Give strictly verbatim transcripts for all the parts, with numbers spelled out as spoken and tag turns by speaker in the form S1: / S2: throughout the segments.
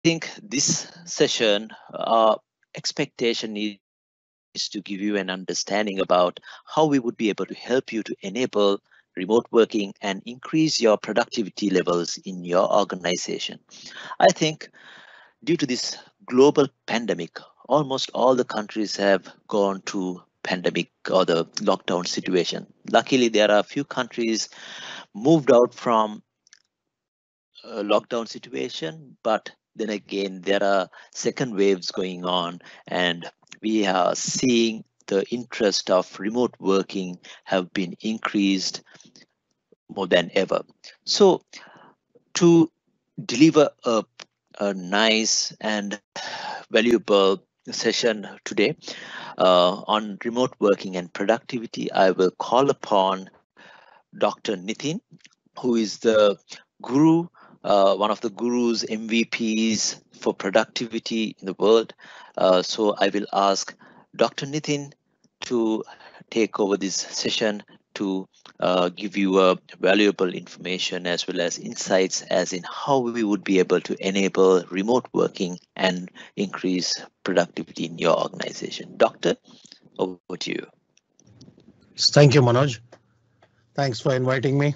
S1: think this session, uh, expectation is to give you an understanding about how we would be able to help you to enable remote working and increase your productivity levels in your organization. I think due to this global pandemic, almost all the countries have gone to pandemic or the lockdown situation. Luckily, there are a few countries moved out from uh, lockdown situation, but then again there are second waves going on, and we are seeing the interest of remote working have been increased more than ever. So to deliver a, a nice and valuable session today uh, on remote working and productivity, I will call upon Dr. Nitin, who is the guru, uh, one of the gurus, M V Ps for productivity in the world. Uh, so I will ask Doctor Nitin to take over this session to uh, give you uh, valuable information as well as insights as in how we would be able to enable remote working and increase productivity in your organization. Doctor, over to you.
S2: Thank you, Manoj. Thanks for inviting me.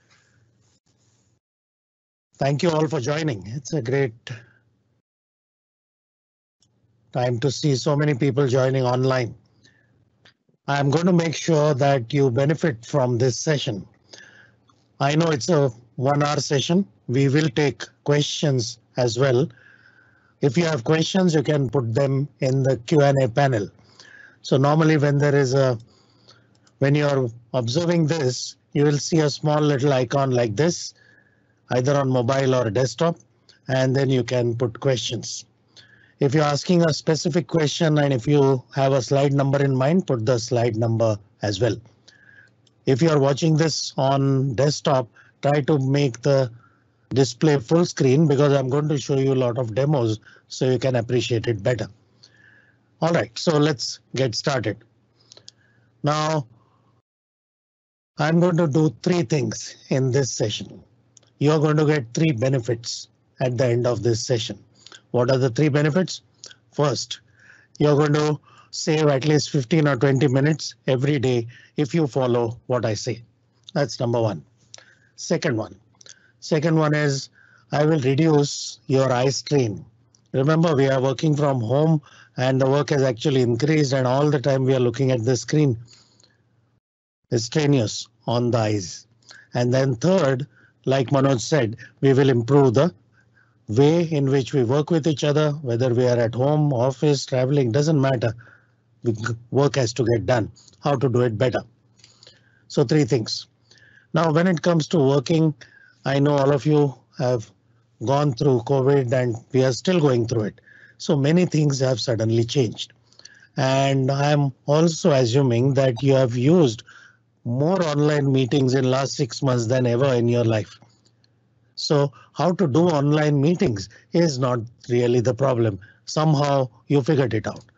S2: Thank you all for joining. It's a great time to see so many people joining online. I'm going to make sure that you benefit from this session. I know it's a one hour session. We will take questions as well. If you have questions, you can put them in the Q and A panel. So normally when there is a when you're observing this, you will see a small little icon like this, either on mobile or desktop, and then you can put questions. If you're asking a specific question and if you have a slide number in mind, put the slide number as well. If you are watching this on desktop, try to make the display full screen because I'm going to show you a lot of demos so you can appreciate it better. All right, so let's get started. Now, I'm going to do three things in this session. You're going to get three benefits at the end of this session. What are the three benefits? First, you're going to save at least fifteen or twenty minutes every day if you follow what I say. That's number one. Second one. Second one is I will reduce your eye strain. Remember, we are working from home and the work has actually increased, and all the time we are looking at the screen. It's strenuous on the eyes. And then third, like Manoj said, we will improve the way in which we work with each other, whether we are at home, office, traveling, doesn't matter. Work has to get done. How to do it better. So three things. Now, when it comes to working, I know all of you have gone through COVID and we are still going through it. So many things have suddenly changed. And I'm also assuming that you have used more online meetings in last six months than ever in your life. So how to do online meetings is not really the problem. Somehow you figured it out.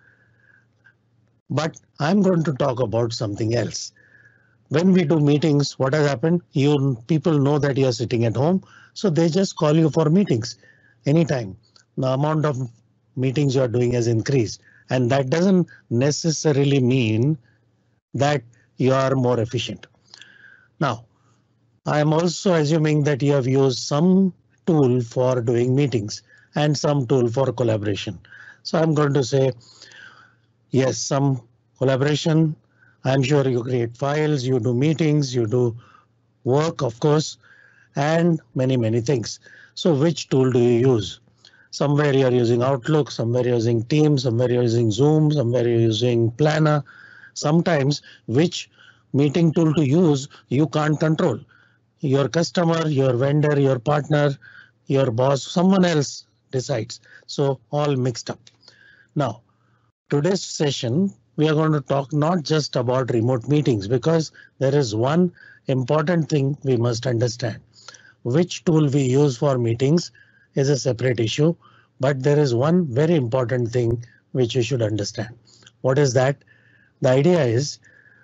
S2: But I'm going to talk about something else. When we do meetings, what has happened? You people know that you're sitting at home, so they just call you for meetings anytime. The amount of meetings you are doing has increased, and that doesn't necessarily mean that you are more efficient. Now, I am also assuming that you have used some tool for doing meetings and some tool for collaboration. So I'm going to say yes, some collaboration. I'm sure you create files, you do meetings, you do work, of course, and many, many things. So which tool do you use? Somewhere you're using Outlook, somewhere you're using Teams, somewhere you're using Zoom, somewhere you're using Planner. Sometimes which meeting tool to use you can't control. Your customer, your vendor, your partner, your boss, someone else decides. So all mixed up. Now, today's session, we are going to talk not just about remote meetings because there is one important thing we must understand. Which tool we use for meetings is a separate issue, but there is one very important thing which you should understand. What is that? The idea is,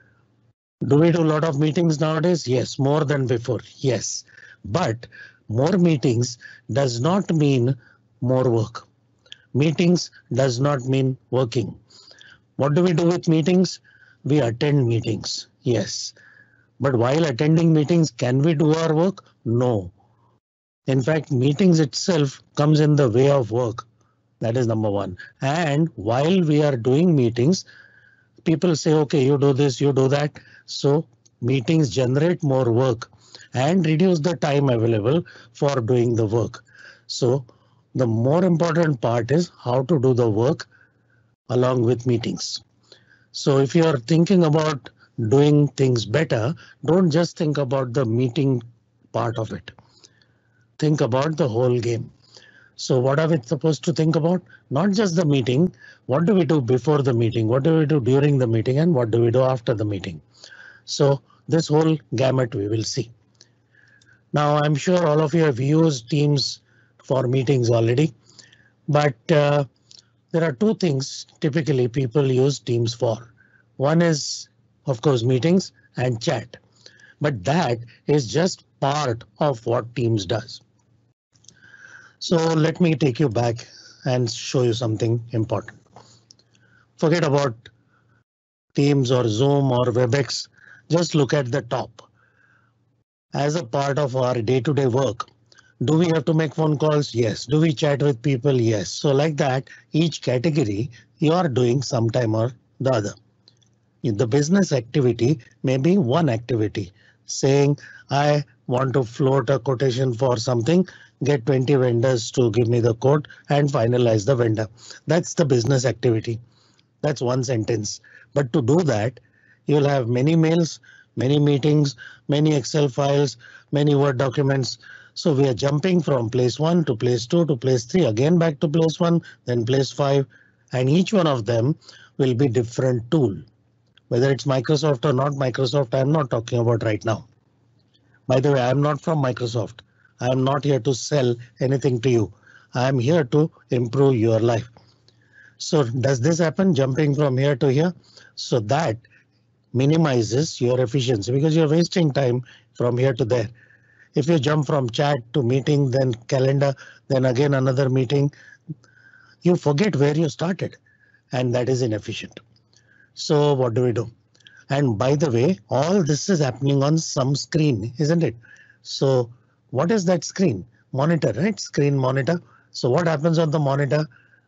S2: do we do a lot of meetings nowadays? Yes, more than before. Yes, but more meetings does not mean more work. Meetings does not mean working. What do we do with meetings? We attend meetings, yes. But while attending meetings, can we do our work? No. In fact, meetings itself comes in the way of work. That is number one. And while we are doing meetings, people say, OK, you do this, you do that. So meetings generate more work and reduce the time available for doing the work. So the more important part is how to do the work along with meetings. So if you are thinking about doing things better, don't just think about the meeting part of it. Think about the whole game. So what are we supposed to think about? Not just the meeting. What do we do before the meeting? What do we do during the meeting? And what do we do after the meeting? So this whole gamut we will see. Now, I'm sure all of you have used Teams for meetings already, but uh, there are two things typically people use Teams for. One is, of course, meetings and chat, but that is just part of what Teams does. So let me take you back and show you something important. Forget about Teams or Zoom or WebEx. Just look at the top. As a part of our day-to-day work, do we have to make phone calls? Yes. Do we chat with people? Yes. So like that, each category you are doing sometime or the other. The business activity may be one activity, saying I want to float a quotation for something, get twenty vendors to give me the quote and finalize the vendor. That's the business activity. That's one sentence. But to do that, you'll have many mails, many meetings, many Excel files, many Word documents. So we are jumping from place one to place two to place three, again back to place one, then place five, and each one of them will be different tool. Whether it's Microsoft or not Microsoft, I'm not talking about right now. By the way, I'm not from Microsoft. I'm not here to sell anything to you. I'm here to improve your life. So does this happen jumping from here to here? So that minimizes your efficiency because you're wasting time from here to there. If you jump from chat to meeting, then calendar, then again another meeting, you forget where you started, and that is inefficient. So what do we do? And by the way, all this is happening on some screen, isn't it? So what is that screen? Monitor, right? Screen monitor. So what happens on the monitor?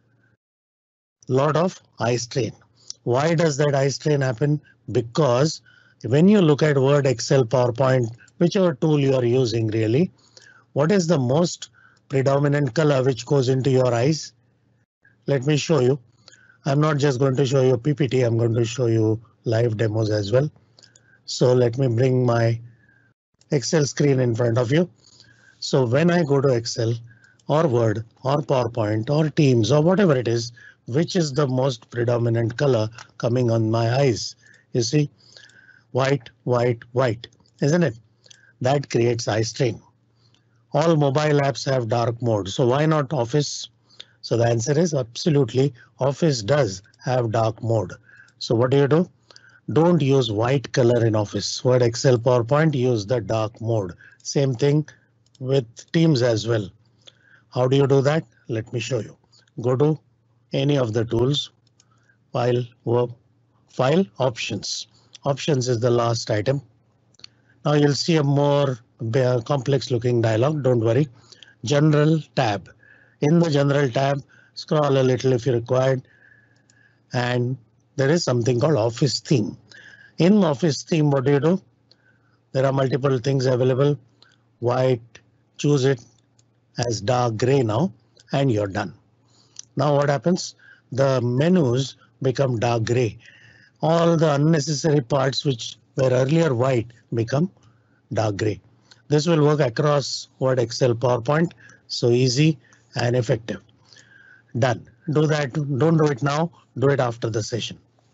S2: Lot of eye strain. Why does that eye strain happen? Because when you look at Word, Excel, PowerPoint, whichever tool you are using really, what is the most predominant color which goes into your eyes? Let me show you. I'm not just going to show you P P T, I'm going to show you live demos as well. So let me bring my Excel screen in front of you. So when I go to Excel or Word or PowerPoint or Teams or whatever it is, which is the most predominant color coming on my eyes? You see, white, white, white, isn't it? That creates eye strain. All mobile apps have dark mode, so why not Office? So the answer is absolutely Office does have dark mode. So what do you do? Don't use white color in Office. Word, Excel, PowerPoint, use the dark mode. Same thing with Teams as well. How do you do that? Let me show you. Go to any of the tools, file, work, file, options. Options is the last item. Now you'll see a more complex looking dialog. Don't worry. General tab. In the general tab, scroll a little if you required, and there is something called Office theme. In Office theme, what do you do? There are multiple things available. White, choose it as dark gray now, and you're done. Now what happens? The menus become dark gray. All the unnecessary parts which were earlier white become dark gray. This will work across Word, Excel, PowerPoint. So easy and effective. Done. Do that. Don't do it now. Do it after the session.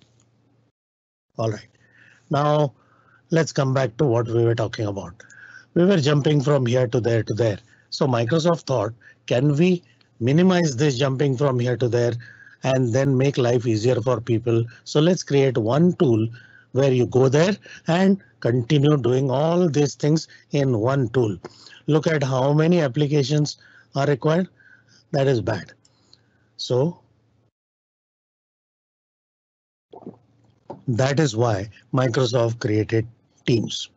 S2: All right. Now let's come back to what we were talking about. We were jumping from here to there to there. So Microsoft thought, can we minimize this jumping from here to there and then make life easier for people? So let's create one tool where you go there and continue doing all these things in one tool. Look at how many applications are required. That is bad. So that is why Microsoft created Teams.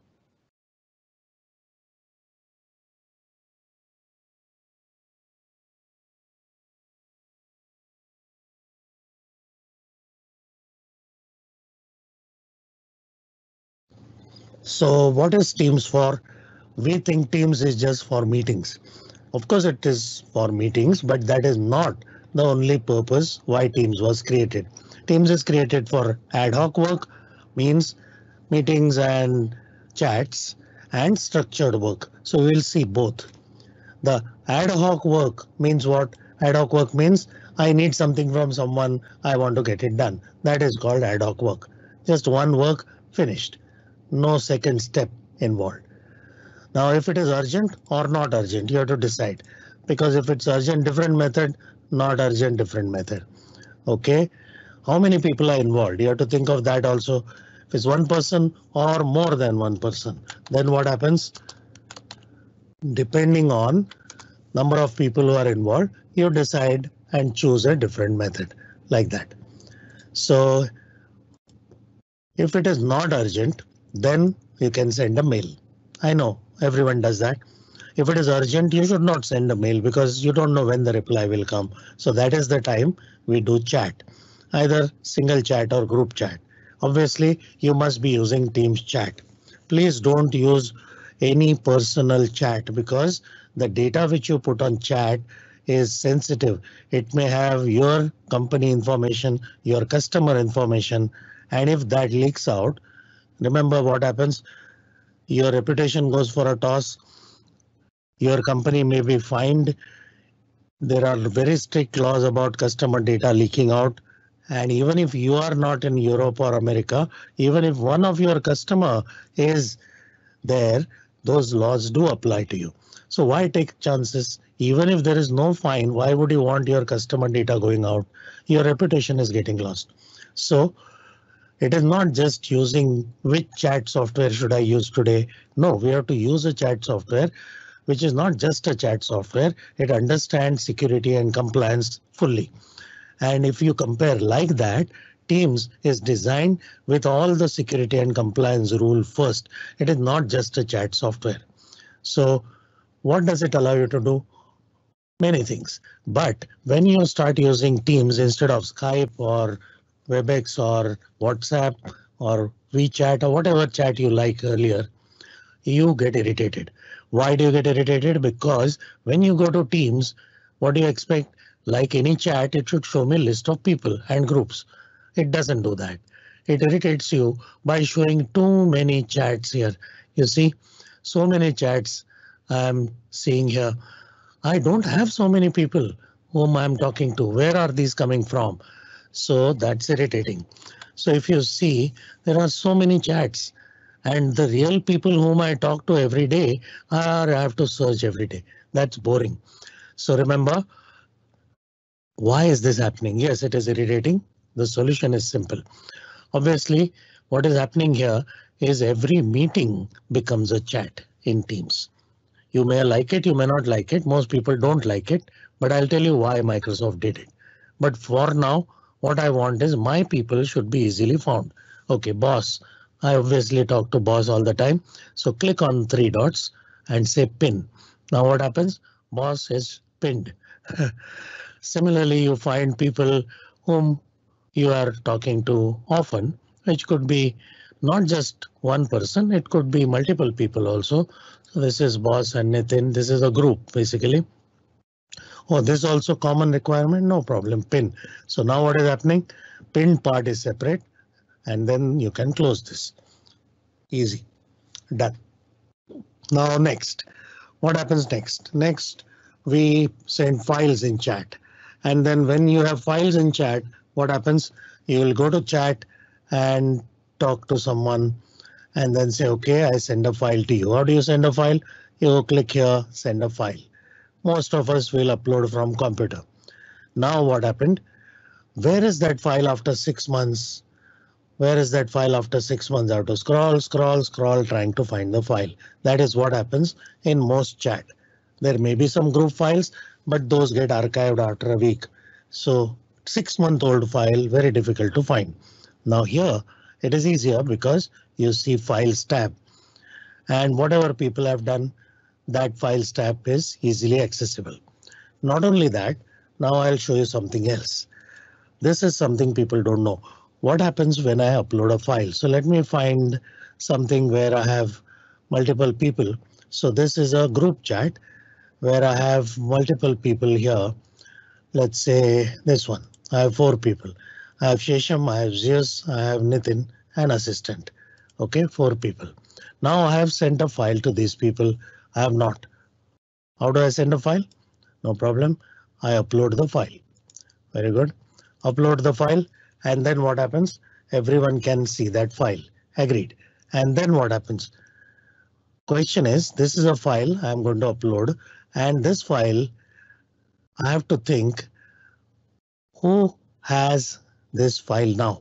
S2: So what is Teams for? We think Teams is just for meetings. Of course it is for meetings, but that is not the only purpose why Teams was created. Teams is created for ad hoc work, means meetings and chats, and structured work. So we'll see both. The ad hoc work means what? Ad hoc work means I need something from someone, I want to get it done. That is called ad hoc work. Just one work, finished. No second step involved. Now, if it is urgent or not urgent, you have to decide, because if it's urgent, different method, not urgent, different method. OK, how many people are involved? You have to think of that also. If it's one person or more than one person, then what happens? Depending on number of people who are involved, you decide and choose a different method like that. So if it is not urgent, then you can send a mail. I know everyone does that. If it is urgent, you should not send a mail because you don't know when the reply will come. So that is the time we do chat, either single chat or group chat. Obviously, you must be using Teams chat. Please don't use any personal chat because the data which you put on chat is sensitive. It may have your company information, your customer information, and if that leaks out, remember what happens? Your reputation goes for a toss. Your company may be fined. There are very strict laws about customer data leaking out. And even if you are not in Europe or America, even if one of your customer is there, those laws do apply to you. So why take chances? Even if there is no fine, why would you want your customer data going out? Your reputation is getting lost. So it is not just using which chat software should I use today. No, we have to use a chat software which is not just a chat software. It understands security and compliance fully. And if you compare like that, Teams is designed with all the security and compliance rule first. It is not just a chat software. So what does it allow you to do? Many things. But when you start using Teams instead of Skype or Webex or WhatsApp or WeChat or whatever chat you like earlier, you get irritated. Why do you get irritated? Because when you go to Teams, what do you expect? Like any chat, it should show me a list of people and groups. It doesn't do that. It irritates you by showing too many chats here. You see, so many chats I'm seeing here. I don't have so many people whom I'm talking to. Where are these coming from? So that's irritating. So if you see, there are so many chats and the real people whom I talk to every day are I have to search every day. That's boring. So remember, why is this happening? Yes, it is irritating. The solution is simple. Obviously, what is happening here is every meeting becomes a chat in Teams. You may like it, you may not like it. Most people don't like it, but I'll tell you why Microsoft did it. But for now, what I want is my people should be easily found. OK, boss. I obviously talk to boss all the time. So click on three dots and say pin. Now what happens? Boss is pinned. Similarly, you find people whom you are talking to often, which could be not just one person, it could be multiple people also. So this is boss and Nitin. This is a group basically. Oh, this is also common requirement. No problem. Pin. So now what is happening? Pin part is separate and then you can close this. Easy. Done. Now next. What happens next? Next, we send files in chat. And then when you have files in chat, what happens? You will go to chat and talk to someone and then say, OK, I send a file to you. How do you send a file? You click here, send a file. Most of us will upload from computer. Now what happened? Where is that file after six months? Where is that file after six months? I have to scroll, scroll, scroll, trying to find the file. That is what happens in most chat. There may be some group files, but those get archived after a week. So six month old file, very difficult to find. Now here it is easier because you see Files tab, and whatever people have done, that Files tab is easily accessible. Not only that, now I'll show you something else. This is something people don't know. What happens when I upload a file? So let me find something where I have multiple people. So this is a group chat where I have multiple people here. Let's say this one. I have four people. I have Shesham, I have Zeus, I have Nitin, and assistant. OK, four people. Now I have sent a file to these people. I have not. How do I send a file? No problem. I upload the file. Very good. Upload the file, and then what happens? Everyone can see that file. Agreed. And then what happens? Question is, this is a file I'm going to upload, and this file I have to think who has this file now.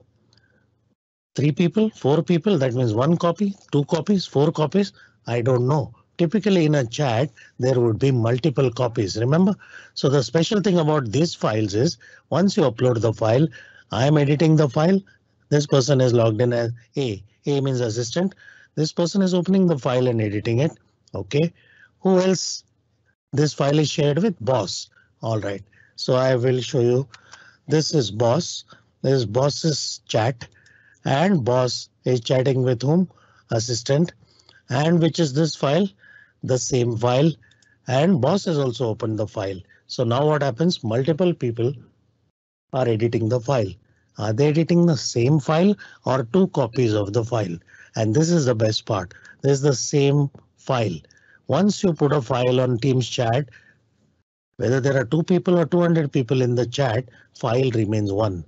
S2: Three people, four people, that means one copy, two copies, four copies. I don't know. Typically in a chat, there would be multiple copies, remember? So the special thing about these files is once you upload the file, I am editing the file. This person is logged in as A. A means assistant. This person is opening the file and editing it. OK, who else? This file is shared with boss. All right, so I will show you. This is boss. This is boss's chat, and boss is chatting with whom? Assistant. And which is this file? The same file, and boss has also opened the file. So now what happens? Multiple people are editing the file. Are they editing the same file or two copies of the file? And this is the best part. This is the same file. Once you put a file on Teams chat, whether there are two people or two hundred people in the chat, file remains one.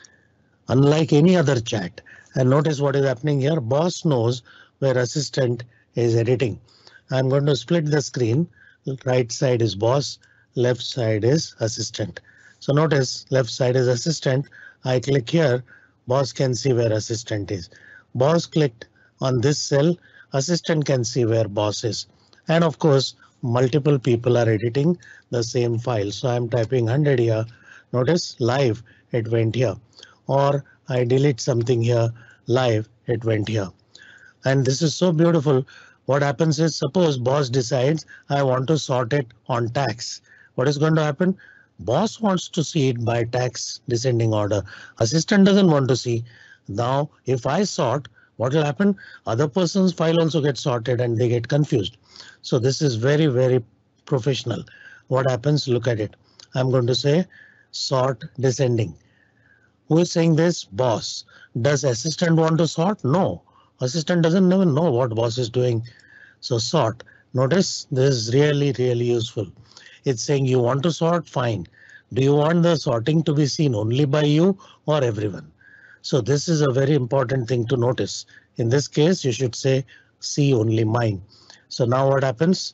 S2: Unlike any other chat. And notice what is happening here. Boss knows where assistant is editing. I'm going to split the screen. Right side is boss, left side is assistant. So notice left side is assistant. I click here. Boss can see where assistant is. Boss clicked on this cell. Assistant can see where boss is. And of course, multiple people are editing the same file. So I'm typing one hundred here. Notice live, it went here. Or I delete something here. Live, it went here. And this is so beautiful. What happens is, suppose boss decides I want to sort it on tax. What is going to happen? Boss wants to see it by tax descending order. Assistant doesn't want to see. Now, if I sort, what will happen? Other person's file also gets sorted and they get confused. So this is very, very professional. What happens? Look at it. I'm going to say sort descending. Who is saying this? Boss. Does assistant want to sort? No. Assistant doesn't even know what boss is doing. So sort. Notice this is really, really useful. It's saying you want to sort, fine. Do you want the sorting to be seen only by you or everyone? So this is a very important thing to notice. In this case, you should say see only mine. So now what happens?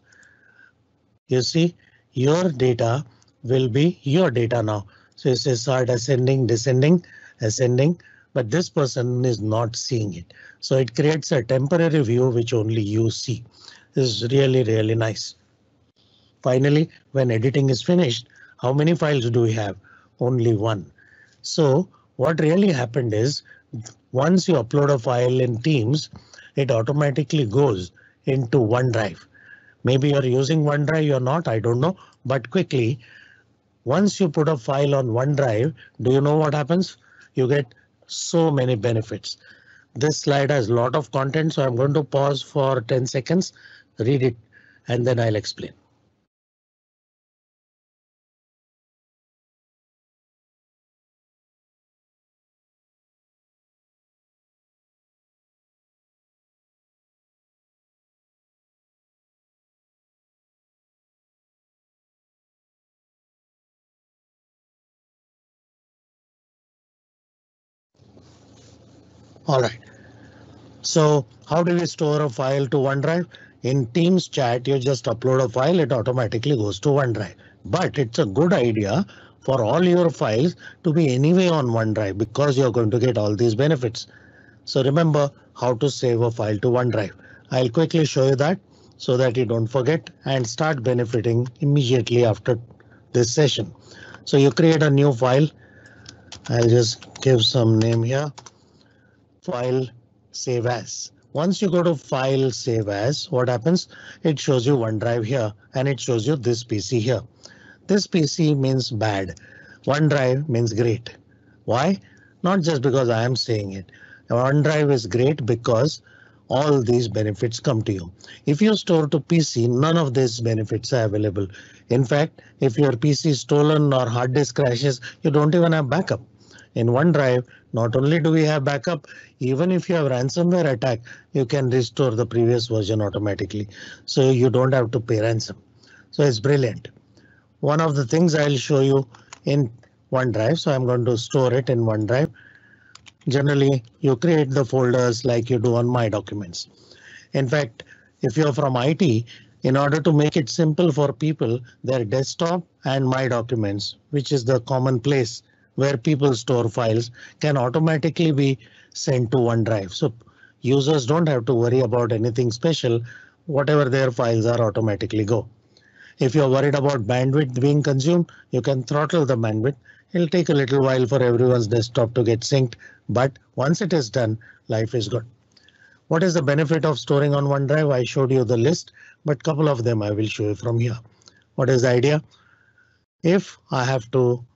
S2: You see your data will be your data now. So you say sort ascending, descending, ascending, but this person is not seeing it. So it creates a temporary view which only you see. This is really, really nice. Finally, when editing is finished, how many files do we have? Only one. So what really happened is once you upload a file in Teams, it automatically goes into OneDrive. Maybe you're using OneDrive, you're not, I don't know, but quickly, once you put a file on OneDrive, do you know what happens? You get so many benefits. This slide has a lot of content, so I'm going to pause for ten seconds, read it, and then I'll explain. All right. So how do we store a file to OneDrive? In Teams chat, you just upload a file, it automatically goes to OneDrive. But it's a good idea for all your files to be anyway on OneDrive because you're going to get all these benefits. So remember how to save a file to OneDrive. I'll quickly show you that so that you don't forget and start benefiting immediately after this session. So you create a new file. I'll just give some name here. File save as. Once you go to file save as, what happens? It shows you OneDrive here and it shows you this P C here. This P C means bad. OneDrive means great. Why? Not just because I am saying it. OneDrive is great because all these benefits come to you. If you store to P C, none of these benefits are available. In fact, if your P C is stolen or hard disk crashes, you don't even have backup. In OneDrive, not only do we have backup, even if you have ransomware attack, you can restore the previous version automatically. So you don't have to pay ransom. So it's brilliant. One of the things I'll show you in OneDrive. So I'm going to store it in OneDrive. Generally, you create the folders like you do on My Documents. In fact, if you're from I T, in order to make it simple for people, their desktop and My Documents, which is the common place where people store files, can automatically be sent to OneDrive. So users don't have to worry about anything special. Whatever their files are automatically go. If you're worried about bandwidth being consumed, you can throttle the bandwidth. It'll take a little while for everyone's desktop to get synced, but once it is done, life is good. What is the benefit of storing on OneDrive? I showed you the list, but couple of them I will show you from here. What is the idea? If I have to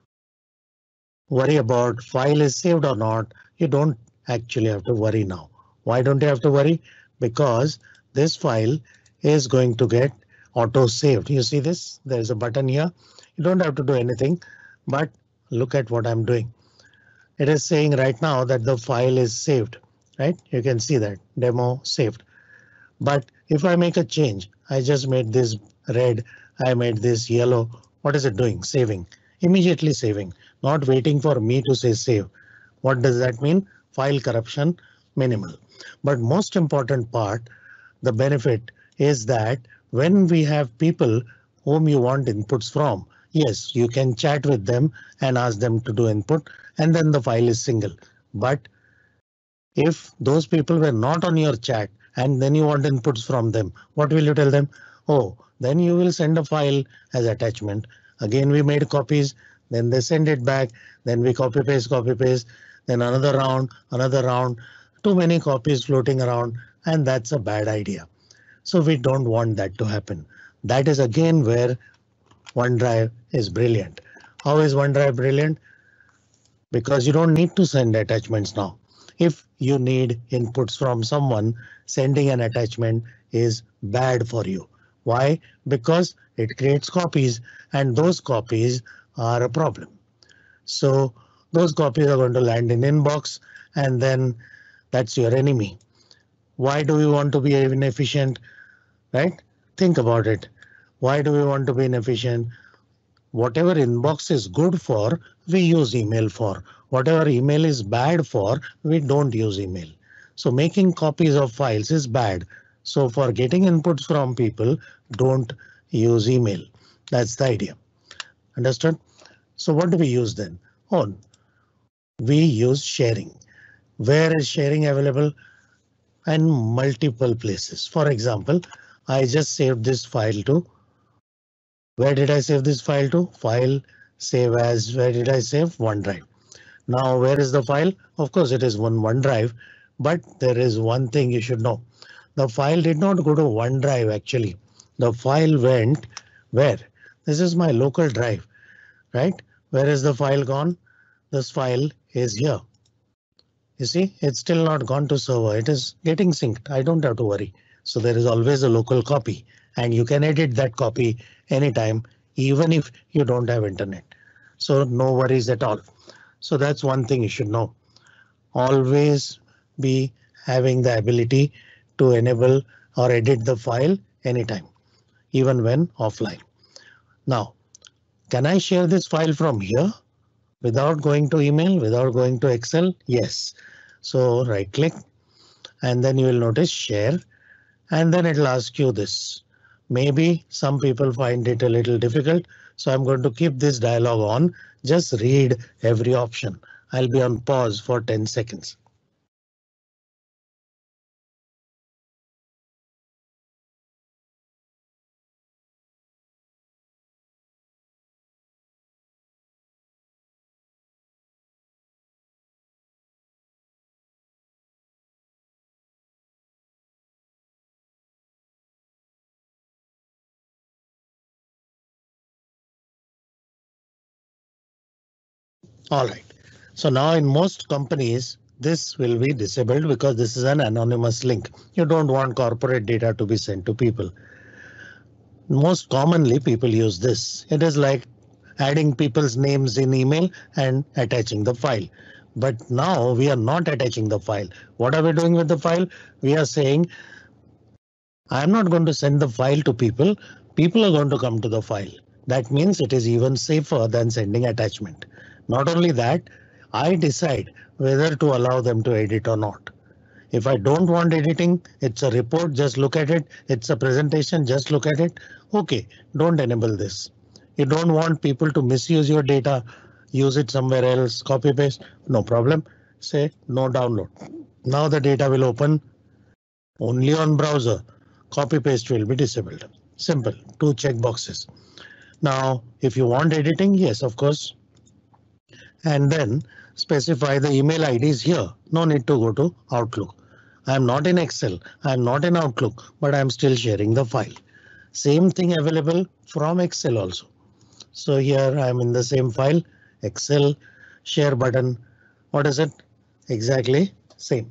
S2: worry about file is saved or not, you don't actually have to worry now. Why don't you have to worry? Because this file is going to get auto saved. You see this? There's a button here. You don't have to do anything, but look at what I'm doing. It is saying right now that the file is saved, right? You can see that demo saved. But if I make a change, I just made this red, I made this yellow. What is it doing? Saving, immediately saving, not waiting for me to say save. What does that mean? File corruption minimal. But most important part, the benefit is that when we have people whom you want inputs from, yes, you can chat with them and ask them to do input, and then the file is single. But if those people were not on your chat and then you want inputs from them, what will you tell them? Oh, then you will send a file as attachment. Again, we made copies, then they send it back, then we copy paste, copy paste, then another round, another round, too many copies floating around, and that's a bad idea. So we don't want that to happen. That is again where OneDrive is brilliant. How is OneDrive brilliant? Because you don't need to send attachments now. If you need inputs from someone, sending an attachment is bad for you. Why? Because it creates copies and those copies are a problem. So those copies are going to land in inbox and then that's your enemy. Why do we want to be inefficient? Right? Think about it. Why do we want to be inefficient? Whatever inbox is good for, we use email for. Whatever email is bad for, we don't use email. So making copies of files is bad. So for getting inputs from people, don't use email. That's the idea. Understood? So what do we use then? Oh, we use sharing. Where is sharing available? In multiple places. For example, I just saved this file to. Where did I save this file to? File, save as, where did I save? OneDrive. Now, where is the file? Of course, it is one OneDrive, but there is one thing you should know. The file did not go to OneDrive actually. The file went where? This is my local drive, right? Where is the file gone? This file is here. You see, it's still not gone to server. It is getting synced. I don't have to worry. So there is always a local copy and you can edit that copy anytime, even if you don't have internet. So no worries at all. So that's one thing you should know. Always be having the ability to enable or edit the file anytime, even when offline. Now, can I share this file from here without going to email, without going to Excel? Yes. So right click and then you will notice share and then it'll ask you this. Maybe some people find it a little difficult, so I'm going to keep this dialog on. Just read every option. I'll be on pause for ten seconds. All right. So now in most companies, this will be disabled because this is an anonymous link. You don't want corporate data to be sent to people. Most commonly, people use this. It is like adding people's names in email and attaching the file. But now we are not attaching the file. What are we doing with the file? We are saying, I'm not going to send the file to people. People are going to come to the file. That means it is even safer than sending attachment. Not only that, I decide whether to allow them to edit or not. If I don't want editing, it's a report, just look at it. It's a presentation, just look at it. OK, don't enable this. You don't want people to misuse your data, use it somewhere else, copy paste, no problem. Say no download. Now the data will open only on browser. Copy paste will be disabled. Simple, two check boxes. Now, if you want editing, yes, of course. And then specify the email I Ds here. No need to go to Outlook. I'm not in Excel. I'm not in Outlook, but I'm still sharing the file. Same thing available from Excel also. So here I'm in the same file, Excel, share button. What is it? Exactly same.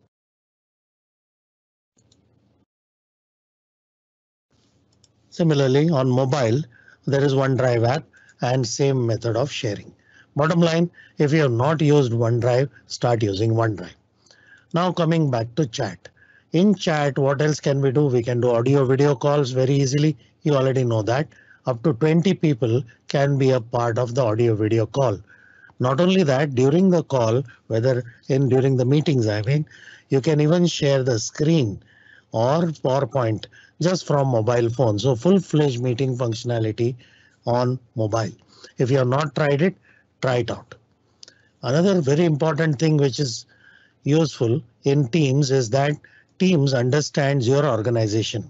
S2: Similarly, on mobile, there is OneDrive app and same method of sharing. Bottom line, if you have not used OneDrive, start using OneDrive. Now coming back to chat. In chat, what else can we do? We can do audio video calls very easily. You already know that. Up to twenty people can be a part of the audio video call. Not only that, during the call, whether in during the meetings, I mean, you can even share the screen or PowerPoint just from mobile phone. So full-fledged meeting functionality on mobile. If you have not tried it, try it out. Another very important thing which is useful in Teams is that Teams understands your organization.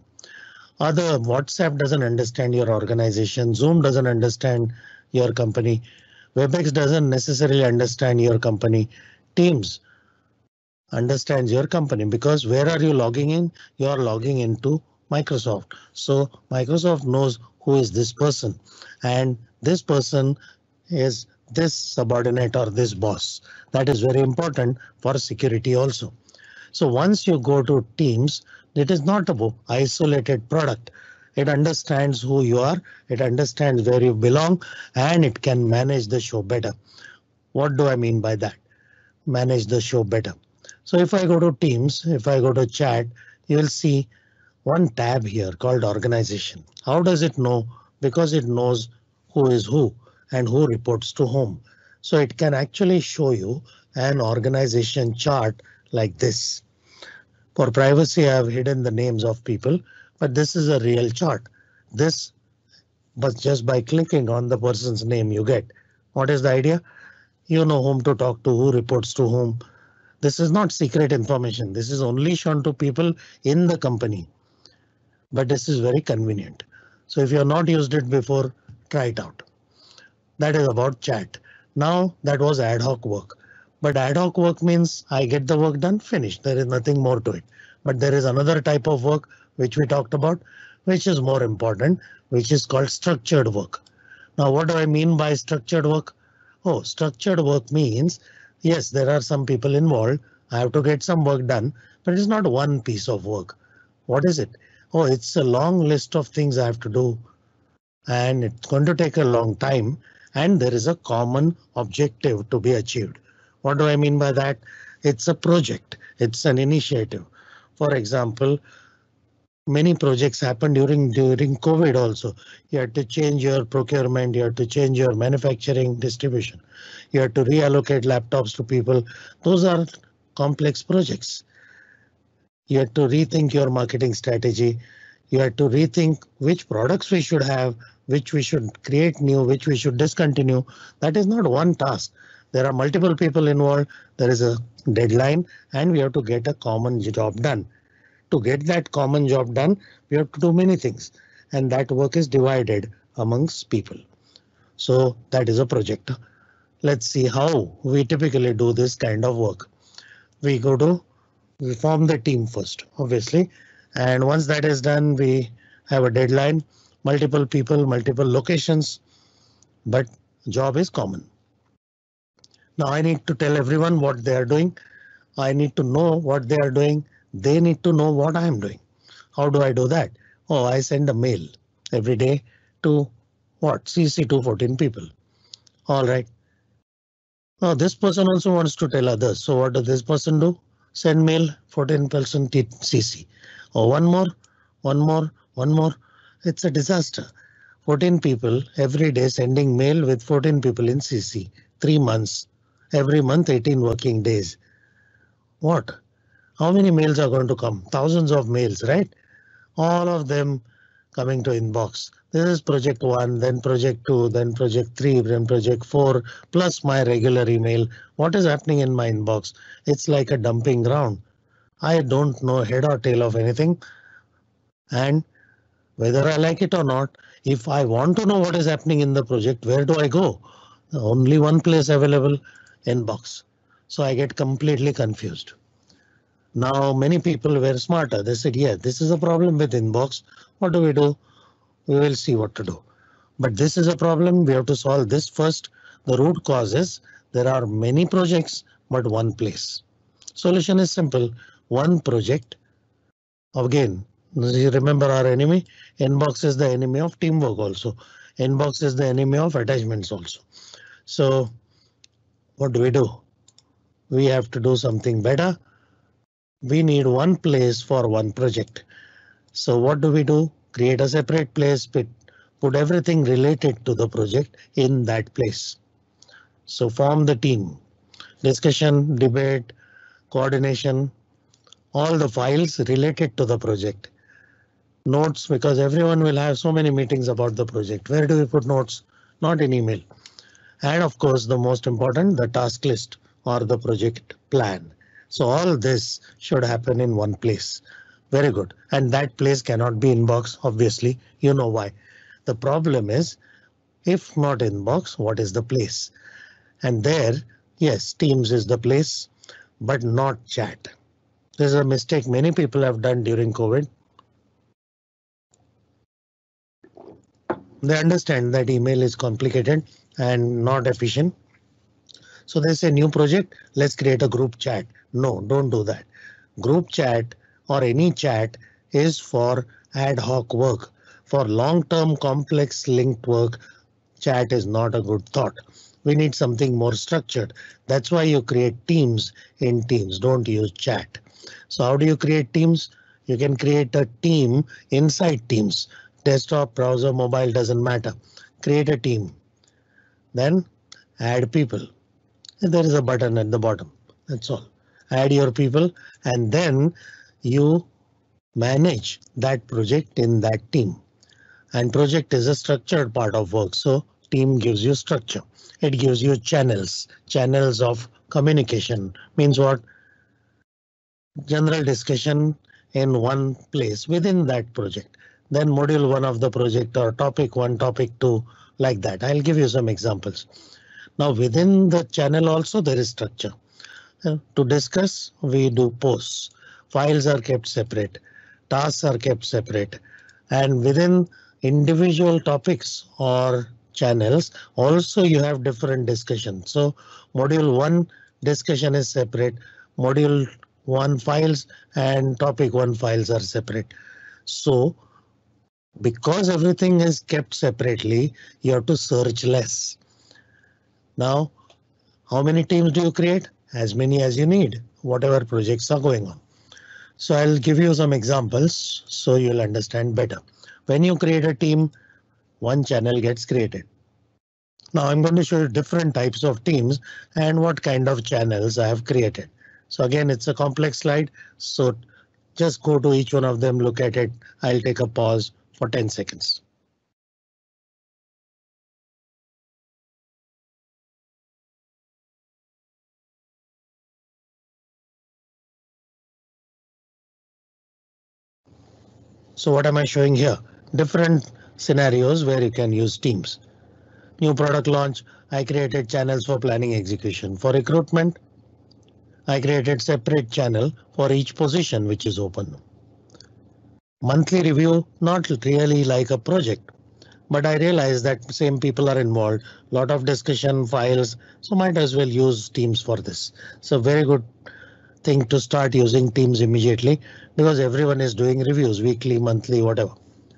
S2: Other WhatsApp doesn't understand your organization. Zoom doesn't understand your company. Webex doesn't necessarily understand your company. Teams understands your company because where are you logging in? You are logging into Microsoft. So Microsoft knows who is this person, and this person is this subordinate or this boss. That is very important for security also. So once you go to Teams, it is not a isolated product. It understands who you are, it understands where you belong, and it can manage the show better. What do I mean by that? Manage the show better. So if I go to Teams, if I go to chat, you will see one tab here called organization. How does it know? Because it knows who is who and who reports to whom. So it can actually show you an organization chart like this. For privacy, I have hidden the names of people, but this is a real chart. This, but just by clicking on the person's name you get. What is the idea? You know whom to talk to, who reports to whom. This is not secret information. This is only shown to people in the company. But this is very convenient. So if you have not used it before, try it out. That is about chat. Now that was ad hoc work. But ad hoc work means I get the work done, finished. There is nothing more to it. But there is another type of work which we talked about, which is more important, which is called structured work. Now, what do I mean by structured work? Oh, structured work means, yes, there are some people involved. I have to get some work done, but it's not one piece of work. What is it? Oh, it's a long list of things I have to do, and it's going to take a long time, and there is a common objective to be achieved. What do I mean by that? It's a project. It's an initiative. For example, many projects happen during during COVID also. You had to change your procurement, you had to change your manufacturing distribution. You had to reallocate laptops to people. Those are complex projects. You had to rethink your marketing strategy. You had to rethink which products we should have, which we should create new, which we should discontinue. That is not one task. There are multiple people involved. There is a deadline and we have to get a common job done. To get that common job done, we have to do many things, and that work is divided amongst people. So that is a project. Let's see how we typically do this kind of work. We go to we form the team first, obviously, and once that is done, we have a deadline, multiple people, multiple locations, but job is common. Now I need to tell everyone what they are doing. I need to know what they are doing. They need to know what I am doing. How do I do that? Oh, I send a mail every day to what? C C to fourteen people. All right. Now this person also wants to tell others. So what does this person do? Send mail fourteen person C C. Oh, one more, one more, one more. It's a disaster. fourteen people every day sending mail with fourteen people in C C. Three months. Every month eighteen working days. What? How many mails are going to come? Thousands of mails, right? All of them coming to inbox. This is project one, then project two, then project three, then project four, plus my regular email. What is happening in my inbox? It's like a dumping ground. I don't know head or tail of anything. And whether I like it or not, if I want to know what is happening in the project, where do I go? Only one place available, inbox. So I get completely confused. Now many people were smarter. They said, yeah, this is a problem with inbox. What do we do? We will see what to do. But this is a problem. We have to solve this first. The root cause is there are many projects, but one place. Solution is simple. One project. Again, you remember our enemy. Inbox is the enemy of teamwork also. Inbox is the enemy of attachments also. So what do we do? We have to do something better. We need one place for one project. So what do we do? Create a separate place, put everything related to the project in that place. So form the team, discussion, debate, coordination, all the files related to the project. Notes, because everyone will have so many meetings about the project. Where do we put notes? Not in email. And of course, the most important, the task list or the project plan. So all this should happen in one place. Very good. And that place cannot be inbox. Obviously, you know why. The problem is, if not inbox, what is the place? And there, yes, Teams is the place, but not chat. This is a mistake many people have done during COVID. They understand that email is complicated and not efficient. So they say new project, let's create a group chat. No, don't do that. Group chat or any chat is for ad hoc work. For long-term complex linked work, chat is not a good thought. We need something more structured. That's why you create teams in Teams. Don't use chat. So how do you create teams? You can create a team inside Teams. Desktop, browser, mobile, doesn't matter. Create a team. Then add people. There is a button at the bottom. That's all. Add your people and then you manage that project in that team. And project is a structured part of work. So team gives you structure. It gives you channels, channels of communication. Means what? General discussion in one place within that project. Then module one of the project or topic one, topic two, like that. I'll give you some examples. Now within the channel also there is structure. Uh, to discuss, we do posts. Files are kept separate. Tasks are kept separate. And within individual topics or channels, also you have different discussions. So module one discussion is separate. Module one files and topic one files are separate. So because everything is kept separately, you have to search less. Now, how many teams do you create? As many as you need, whatever projects are going on. So I'll give you some examples so you'll understand better. When you create a team, one channel gets created. Now I'm going to show you different types of teams and what kind of channels I have created. So again, it's a complex slide, so just go to each one of them, look at it. I'll take a pause for ten seconds. So what am I showing here? Different scenarios where you can use teams. New product launch, I created channels for planning execution. For recruitment, I created separate channel for each position which is open. Monthly review, not really like a project, but I realize that same people are involved, lot of discussion files, so might as well use Teams for this. So very good thing to start using Teams immediately because everyone is doing reviews weekly, monthly, whatever.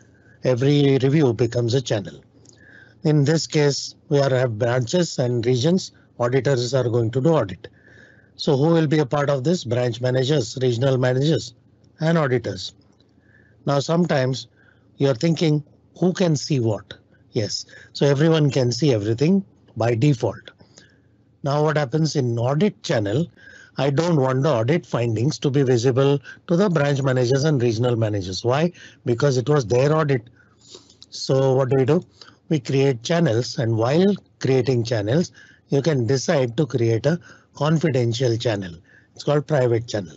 S2: Every review becomes a channel. In this case, we are have branches and regions. Auditors are going to do audit. So who will be a part of this? Branch managers, regional managers, and auditors. Now sometimes you're thinking who can see what? Yes, so everyone can see everything by default. Now what happens in audit channel? I don't want the audit findings to be visible to the branch managers and regional managers. Why? Because it was their audit. So what do we do? We create channels, and while creating channels, you can decide to create a confidential channel. It's called private channel.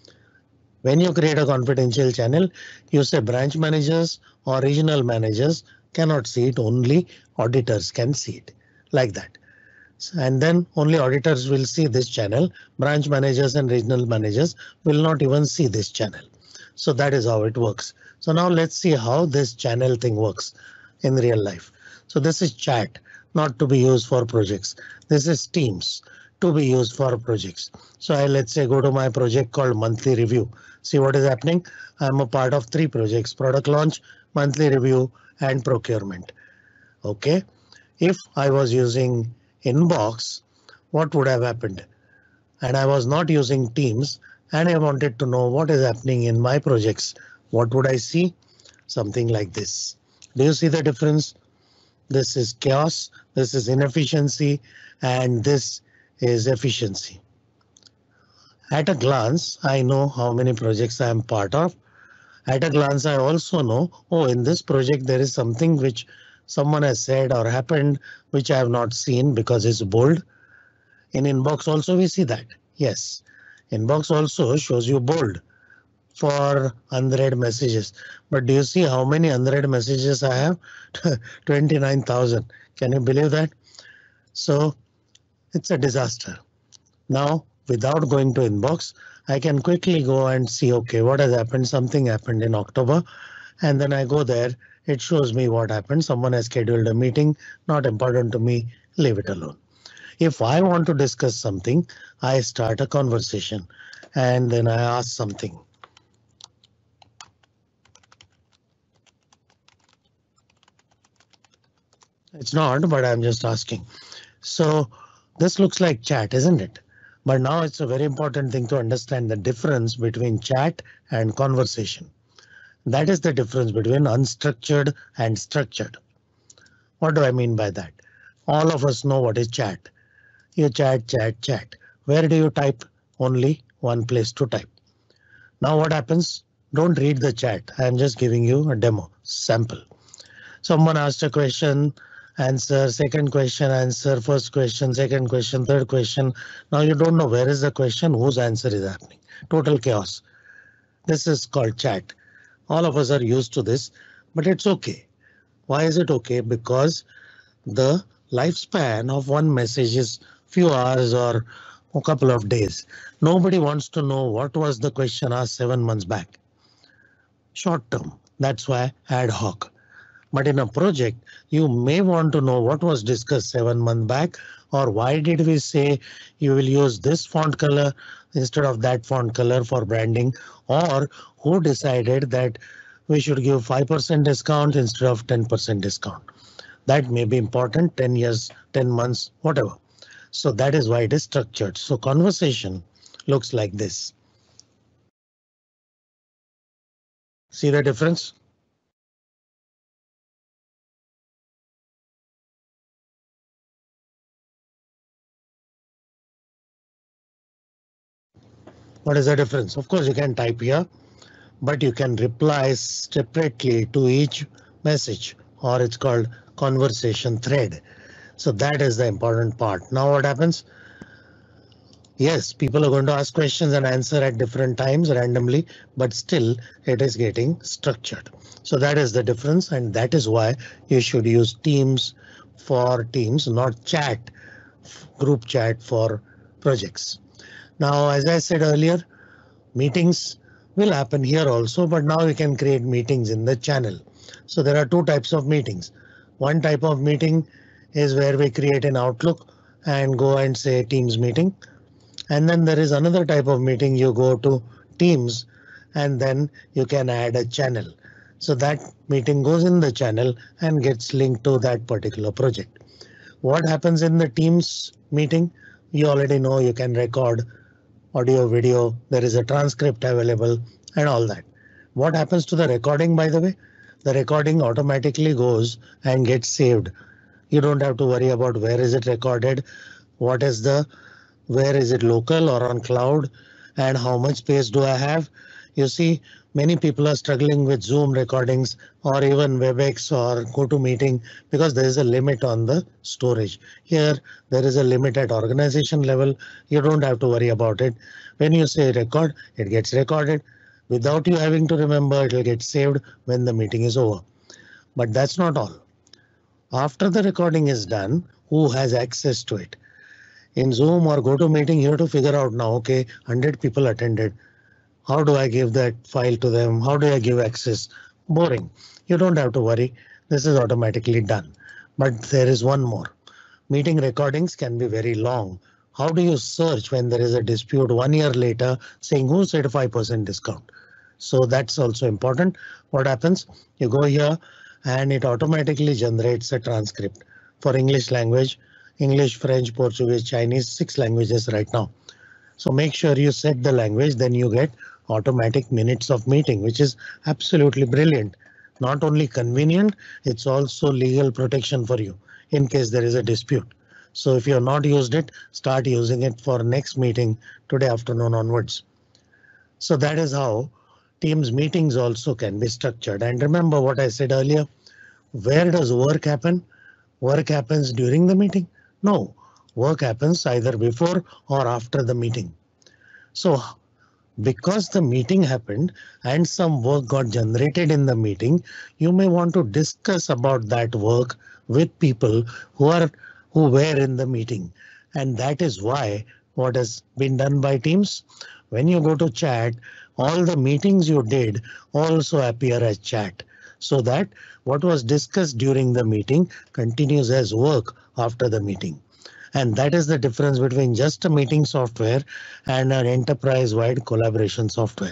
S2: When you create a confidential channel, you say branch managers or regional managers cannot see it, only auditors can see it, like that. And then only auditors will see this channel. Branch managers and regional managers will not even see this channel. So that is how it works. So now let's see how this channel thing works in real life. So this is chat, not to be used for projects. This is Teams, to be used for projects. So I let's say go to my project called monthly review. See what is happening. I'm a part of three projects: product launch, monthly review, and procurement. OK, if I was using Inbox, what would have happened? And I was not using Teams and I wanted to know what is happening in my projects. What would I see? Something like this. Do you see the difference? This is chaos, this is inefficiency, and this is efficiency. At a glance, I know how many projects I am part of. At a glance, I also know, oh, in this project there is something which someone has said or happened which I have not seen because it's bold. In Inbox also we see that. Yes, Inbox also shows you bold for unread messages. But do you see how many unread messages I have? twenty-nine thousand. Can you believe that? So it's a disaster. Now, without going to Inbox, I can quickly go and see, OK, what has happened? Something happened in October. And then I go there. It shows me what happened. Someone has scheduled a meeting. Not important to me. Leave it alone. If I want to discuss something, I start a conversation and then I ask something. It's not, but I'm just asking. So this looks like chat, isn't it? But now it's a very important thing to understand the difference between chat and conversation. That is the difference between unstructured and structured. What do I mean by that? All of us know what is chat. You chat, chat, chat. Where do you type? Only one place to type. Now what happens? Don't read the chat. I'm just giving you a demo sample. Someone asked a question, answer, second question, answer, first question, second question, third question. Now you don't know where is the question, whose answer is happening. Total chaos. This is called chat. All of us are used to this, but it's OK. Why is it OK? Because the lifespan of one message is few hours or a couple of days. Nobody wants to know what was the question asked seven months back. Short term. That's why ad hoc. But in a project, you may want to know what was discussed seven months back, or why did we say you will use this font color instead of that font color for branding, or who decided that we should give five percent discount instead of ten percent discount. That may be important, ten years, ten months, whatever. So that is why it is structured. So conversation looks like this. See the difference? What is the difference? Of course, you can type here, but you can reply separately to each message, or it's called conversation thread. So that is the important part. Now what happens? Yes, people are going to ask questions and answer at different times randomly, but still it is getting structured. So that is the difference, and that is why you should use Teams for Teams, not chat, group chat for projects. Now, as I said earlier, meetings will happen here also, but now we can create meetings in the channel. So there are two types of meetings. One type of meeting is where we create an Outlook and go and say Teams meeting. And then there is another type of meeting. You go to Teams and then you can add a channel. So that meeting goes in the channel and gets linked to that particular project. What happens in the Teams meeting? You already know you can record audio, video, there is a transcript available and all that. What happens to the recording, by the way? The recording automatically goes and gets saved. You don't have to worry about where is it recorded, what is the, where is it local or on cloud, and how much space do I have? You see, many people are struggling with Zoom recordings or even WebEx or GoToMeeting because there is a limit on the storage. Here there is a limit at organization level. You don't have to worry about it. When you say record, it gets recorded. Without you having to remember, it will get saved when the meeting is over. But that's not all. After the recording is done, who has access to it? In Zoom or GoToMeeting, you have to figure out now, okay, one hundred people attended. How do I give that file to them? How do I give access? Boring. You don't have to worry. This is automatically done. But there is one more. Meeting recordings can be very long. How do you search when there is a dispute one year later saying who said five percent discount? So that's also important. What happens? You go here and it automatically generates a transcript for English language, English, French, Portuguese, Chinese, six languages right now. So make sure you set the language, then you get automatic minutes of meeting, which is absolutely brilliant. Not only convenient, it's also legal protection for you in case there is a dispute. So if you have not used it, start using it for next meeting today afternoon onwards. So that is how Teams meetings also can be structured. And remember what I said earlier, where does work happen? Work happens during the meeting? No, work happens either before or after the meeting. So because the meeting happened and some work got generated in the meeting, you may want to discuss about that work with people who are who were in the meeting. And that is why what has been done by Teams. When you go to chat, all the meetings you did also appear as chat, so that what was discussed during the meeting continues as work after the meeting. And that is the difference between just a meeting software and an enterprise-wide collaboration software.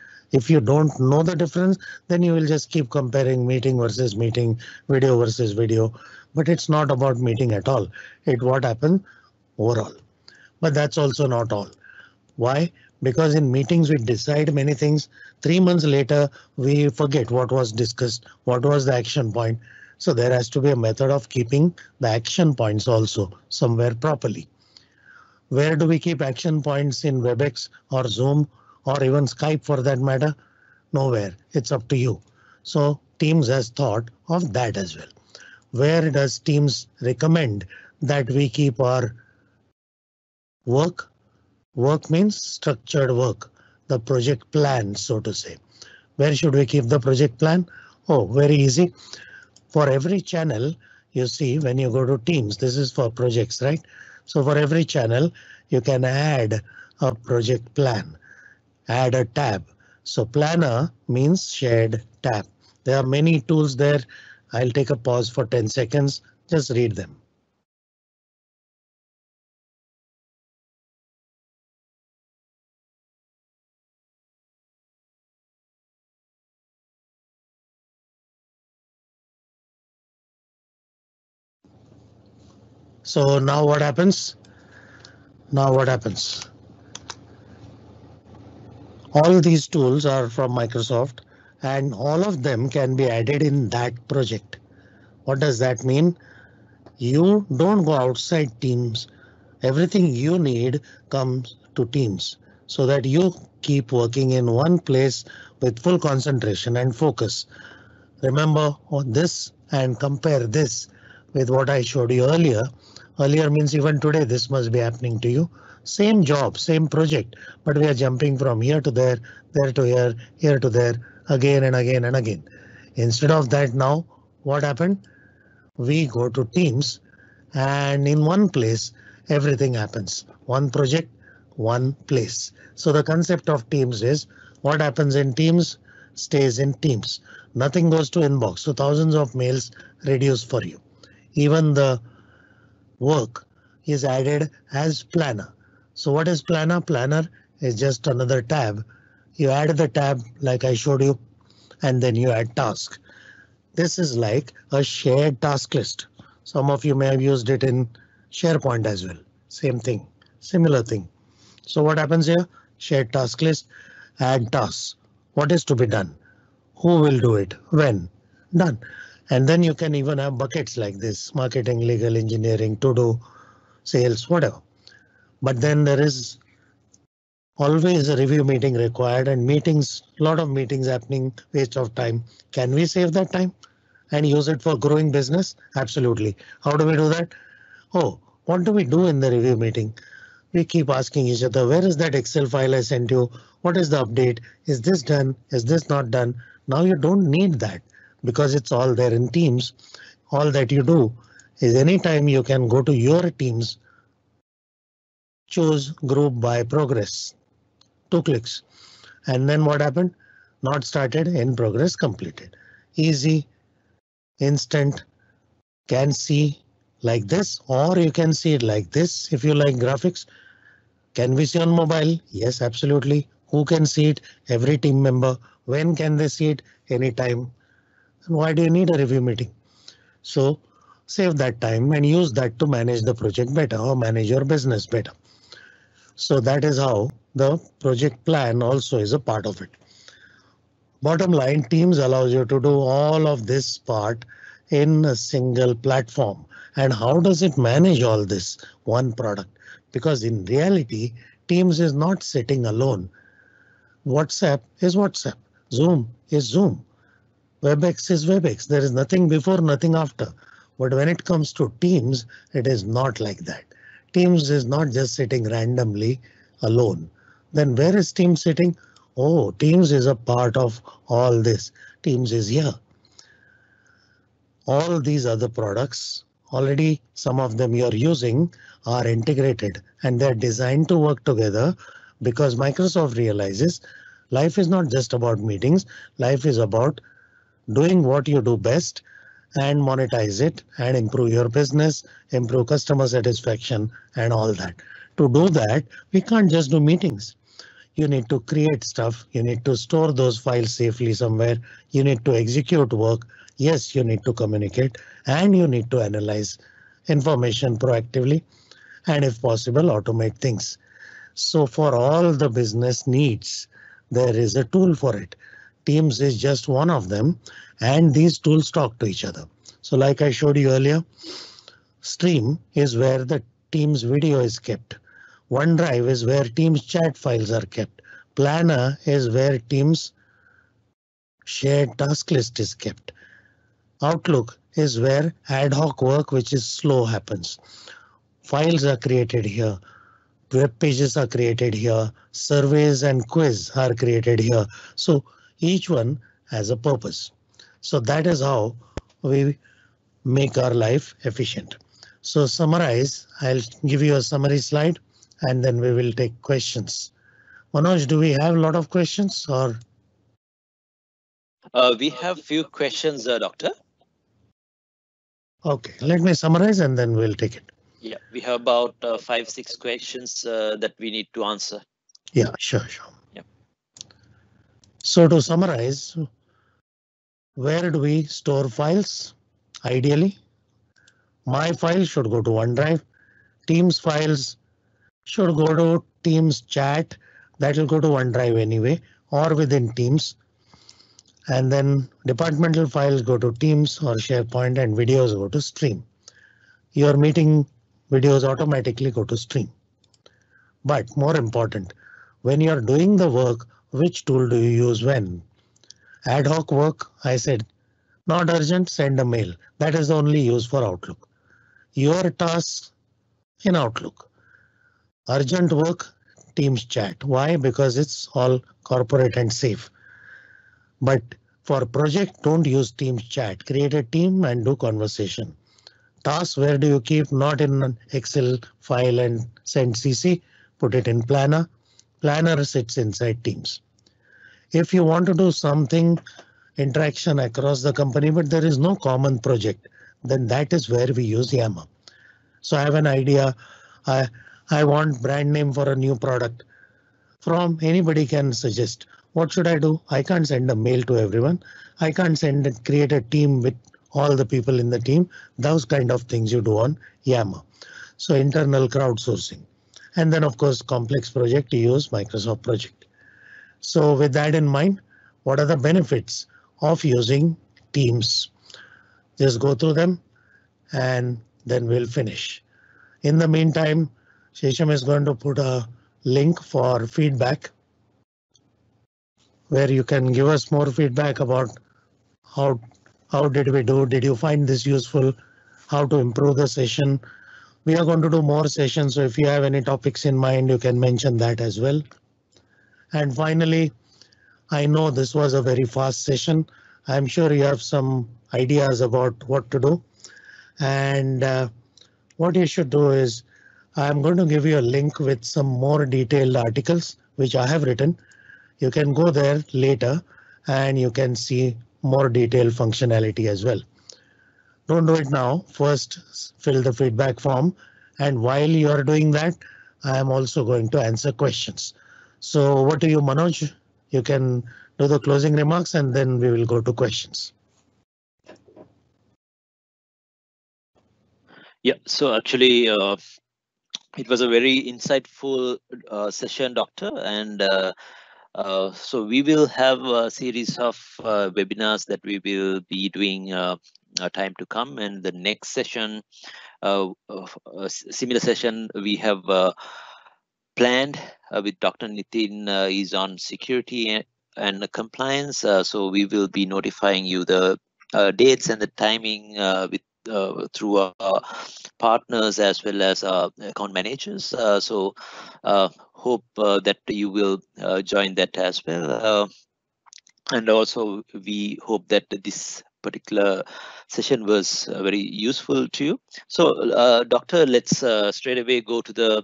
S2: If you don't know the difference, then you will just keep comparing meeting versus meeting, video versus video. But it's not about meeting at all. It's what happened overall. But that's also not all. Why? Because in meetings we decide many things. Three months later, we forget what was discussed, what was the action point. So there has to be a method of keeping the action points also somewhere properly. Where do we keep action points in WebEx or Zoom or even Skype for that matter? Nowhere. It's up to you. So Teams has thought of that as well. Where does Teams recommend that we keep our work? Work means structured work, the project plan, so to say. Where should we keep the project plan? Oh, very easy. For every channel, you see when you go to Teams, this is for projects, right? So for every channel, you can add a project plan, add a tab. So planner means shared tab. There are many tools there. I'll take a pause for ten seconds. Just read them. So now what happens? Now what happens? All these tools are from Microsoft and all of them can be added in that project. What does that mean? You don't go outside Teams. Everything you need comes to Teams so that you keep working in one place with full concentration and focus. Remember on this and compare this with what I showed you earlier. Earlier means even today this must be happening to you. Same job, same project, but we are jumping from here to there, there to here, here to there, again and again and again. Instead of that now, what happened? We go to Teams and in one place, everything happens. One project, one place. So the concept of Teams is what happens in Teams stays in Teams. Nothing goes to inbox. So thousands of mails reduced for you. Even the work is added as planner. So what is planner? Planner is just another tab. You add the tab like I showed you, and then you add task. This is like a shared task list. Some of you may have used it in SharePoint as well. Same thing, similar thing. So what happens here? Shared task list, add tasks. What is to be done? Who will do it? When? Done. And then you can even have buckets like this: marketing, legal, engineering, to do, sales, whatever. But then there is always a review meeting required, and meetings, a lot of meetings happening, waste of time. Can we save that time and use it for growing business? Absolutely. How do we do that? Oh, what do we do in the review meeting? We keep asking each other, where is that Excel file I sent you? What is the update? Is this done? Is this not done? Now you don't need that because it's all there in Teams. All that you do is anytime you can go to your Teams, choose group by progress, two clicks, and then what happened? Not started, in progress, completed. Easy, instant, can see like this, or you can see it like this if you like graphics. Can we see on mobile? Yes, absolutely. Who can see it? Every team member. When can they see it? Anytime. And why do you need a review meeting? So save that time and use that to manage the project better or manage your business better. So that is how the project plan also is a part of it. Bottom line, Teams allows you to do all of this part in a single platform. And how does it manage all this? One product. Because in reality, Teams is not sitting alone. WhatsApp is WhatsApp. Zoom is Zoom. WebEx is WebEx. There is nothing before, nothing after. But when it comes to Teams, it is not like that. Teams is not just sitting randomly alone. Then where is Teams sitting? Oh, Teams is a part of all this. Teams is here. All these other products, already some of them you're using, are integrated and they're designed to work together because Microsoft realizes life is not just about meetings. Life is about doing what you do best and monetize it and improve your business, improve customer satisfaction and all that. To do that, we can't just do meetings. You need to create stuff. You need to store those files safely somewhere. You need to execute work. Yes, you need to communicate and you need to analyze information proactively and if possible, automate things. So for all the business needs, there is a tool for it. Teams is just one of them and these tools talk to each other. So like I showed you earlier, Stream is where the Teams video is kept. OneDrive is where Teams chat files are kept. Planner is where Teams shared task list is kept. Outlook is where ad hoc work, which is slow, happens. Files are created here. Web pages are created here. Surveys and quiz are created here. So each one has a purpose. So that is how we make our life efficient. So summarize. I'll give you a summary slide and then we will take questions. Manoj, do we have a lot of questions or?
S1: Uh, we have few questions, uh, Doctor.
S2: OK, let me summarize and then we'll take it.
S1: Yeah, we have about uh, five, six questions uh, that we need to answer.
S2: Yeah, sure, sure.
S1: Yeah.
S2: So to summarize, where do we store files? Ideally, my file should go to OneDrive. Teams files should go to Teams chat. That will go to OneDrive anyway, or within Teams. And then departmental files go to Teams or SharePoint and videos go to Stream. Your meeting videos automatically go to Stream. But more important, when you're doing the work, which tool do you use when? Ad hoc work, I said, not urgent, send a mail. That is only used for Outlook. Your tasks in Outlook. Urgent work, Teams chat. Why? Because it's all corporate and safe. But for project, don't use Teams chat. Create a team and do conversation. Tasks, where do you keep? Not in an Excel file and send C C. Put it in Planner. Planner sits inside Teams. If you want to do something interaction across the company, but there is no common project, then that is where we use Yammer. So I have an idea. I, I want brand name for a new product. From anybody can suggest. What should I do? I can't send a mail to everyone. I can't send and create a team with all the people in the team. Those kind of things you do on Yammer. So internal crowdsourcing. And then of course, complex project, you use Microsoft Project. So with that in mind, what are the benefits of using Teams? Just go through them and then we'll finish. In the meantime, Shesham is going to put a link for feedback where you can give us more feedback about how how did we do? Did you find this useful? How to improve the session? We are going to do more sessions, so if you have any topics in mind, you can mention that as well. And finally, I know this was a very fast session. I'm sure you have some ideas about what to do. And uh, what you should do is I'm going to give you a link with some more detailed articles which I have written. You can go there later and you can see more detailed functionality as well. Don't do it now. First, fill the feedback form. And while you are doing that, I am also going to answer questions. So over to you, Manoj. You can do the closing remarks and then we will go to questions.
S1: Yeah, so actually, uh, it was a very insightful uh, session, Doctor, and uh, uh, so we will have a series of uh, webinars that we will be doing uh, uh, time to come, and the next session, uh, uh, a similar session we have uh, planned uh, with Doctor Nitin uh, is on security and, and compliance. Uh, so we will be notifying you the uh, dates and the timing uh, with uh, through our partners as well as uh, account managers. Uh, so uh, hope uh, that you will uh, join that as well. Uh, and also we hope that this particular session was uh, very useful to you. So uh, Doctor, let's uh, straight away go to the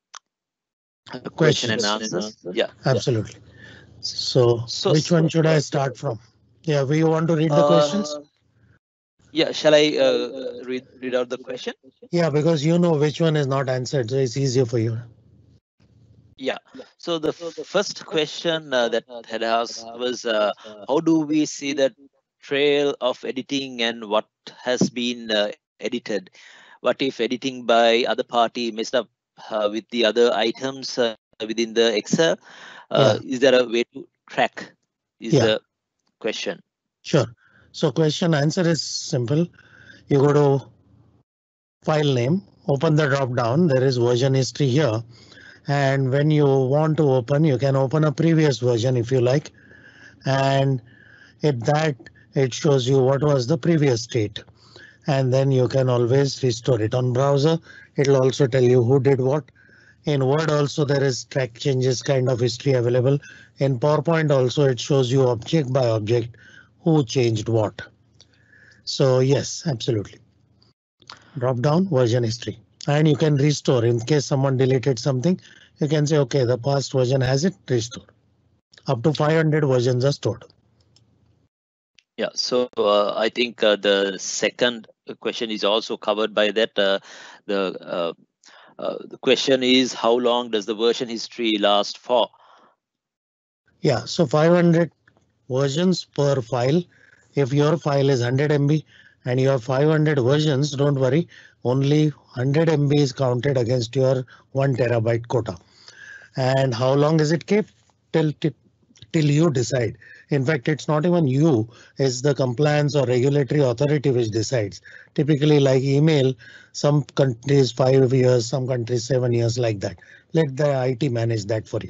S1: question and answers. Yeah,
S2: absolutely. So,
S1: so
S2: which one should I start from? Yeah, we want to read the uh, questions.
S1: Yeah, shall I uh, read read out the question?
S2: Yeah, because you know which one is not answered, so it's easier for you.
S1: Yeah. So the first question uh, that had asked was, uh, how do we see the trail of editing and what has been uh, edited? What if editing by other party messed up uh, with the other items uh, within the Excel? Uh, yeah. Is there a way to track? Is yeah. the question?
S2: Sure. So question answer is simple. You go to file name, open the drop down. There is version history here. And when you want to open, you can open a previous version if you like. And at that, it shows you what was the previous state. And then you can always restore it on browser. It'll also tell you who did what. In Word also there is track changes kind of history available. In PowerPoint also it shows you object by object who changed what. So yes, absolutely. Drop down version history. And you can restore in case someone deleted something. You can say, OK, the past version has it restored. Up to five hundred versions are stored.
S1: Yeah, so uh, I think uh, the second question is also covered by that. Uh, the, uh, uh, the question is, how long does the version history last for?
S2: Yeah, so five hundred versions per file. If your file is one hundred M B and you have five hundred versions, don't worry. Only one hundred M B is counted against your one terabyte quota. And how long is it kept? Till, till, till you decide. In fact, it's not even you, it's the compliance or regulatory authority which decides. Typically, like email, some countries five years, some countries seven years like that. Let the I T manage that for you.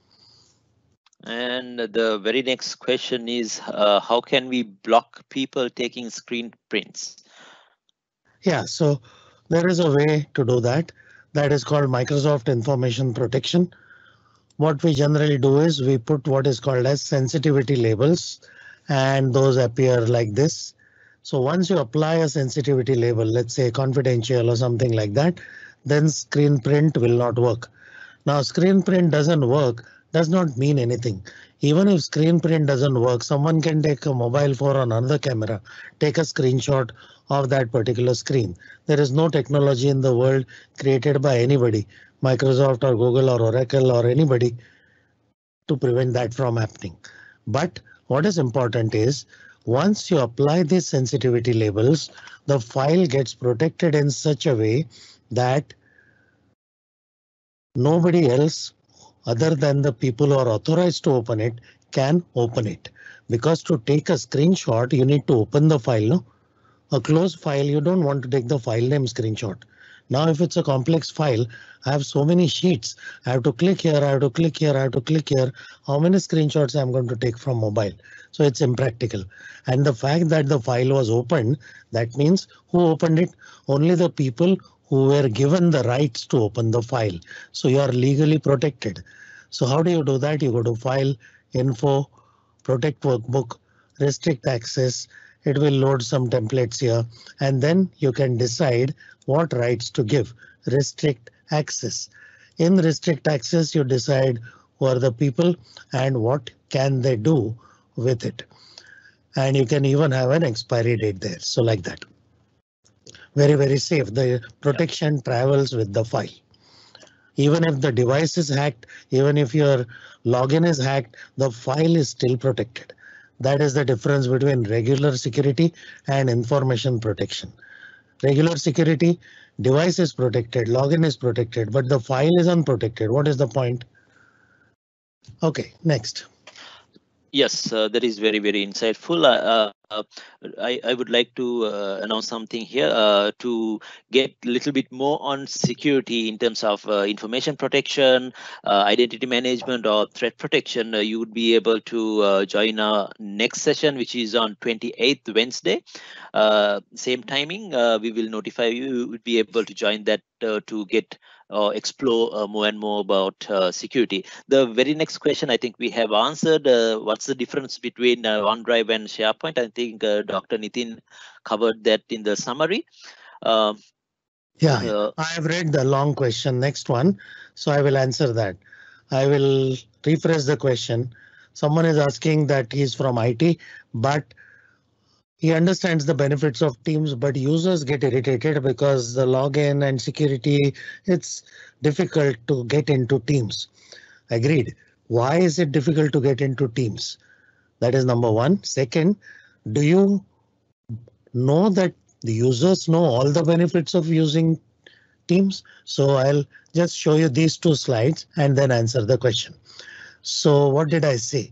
S1: And the very next question is, uh, how can we block people taking screen prints?
S2: Yeah, so there is a way to do that. That is called Microsoft Information Protection. What we generally do is we put what is called as sensitivity labels, and those appear like this. So once you apply a sensitivity label, let's say confidential or something like that, then screen print will not work. Now screen print doesn't work does not mean anything. Even if screen print doesn't work, someone can take a mobile phone or another camera, take a screenshot of that particular screen. There is no technology in the world created by anybody, Microsoft or Google or Oracle or anybody, to prevent that from happening. But what is important is once you apply these sensitivity labels, the file gets protected in such a way that nobody else other than the people who are authorized to open it can open it. Because to take a screenshot, you need to open the file. No? A closed file, you don't want to take the file name screenshot. Now, if it's a complex file, I have so many sheets. I have to click here, I have to click here, I have to click here. How many screenshots I'm going to take from mobile? So it's impractical. And the fact that the file was opened, that means who opened it? Only the people who were given the rights to open the file. So you are legally protected. So how do you do that? You go to File, Info, Protect Workbook, Restrict Access. It will load some templates here and then you can decide what rights to give. Restrict access. In restrict access, you decide who are the people and what can they do with it. And you can even have an expiry date there. So like that. Very, very safe. The protection travels with the file. Even if the device is hacked, even if your login is hacked, the file is still protected. That is the difference between regular security and information protection. Regular security, device is protected, login is protected, but the file is unprotected. What is the point? OK, next.
S1: Yes, uh, that is very, very insightful. Uh, uh, I, I would like to uh, announce something here uh, to get a little bit more on security in terms of uh, information protection, uh, identity management or threat protection. Uh, you would be able to uh, join our next session, which is on twenty-eighth Wednesday. Uh, same timing, uh, we will notify you. You would be able to join that uh, to get or uh, explore uh, more and more about uh, security. The very next question I think we have answered. Uh, what's the difference between uh, OneDrive and SharePoint? I think uh, Doctor Nitin covered that in the summary. Uh,
S2: yeah, uh, I have read the long question. Next one. So I will answer that. I will rephrase the question. Someone is asking that he's from I T, but he understands the benefits of Teams, but users get irritated because the login and security, it's difficult to get into Teams. Agreed. Why is it difficult to get into Teams? That is number one. Second, do you know that the users know all the benefits of using Teams? So I'll just show you these two slides and then answer the question. So what did I say?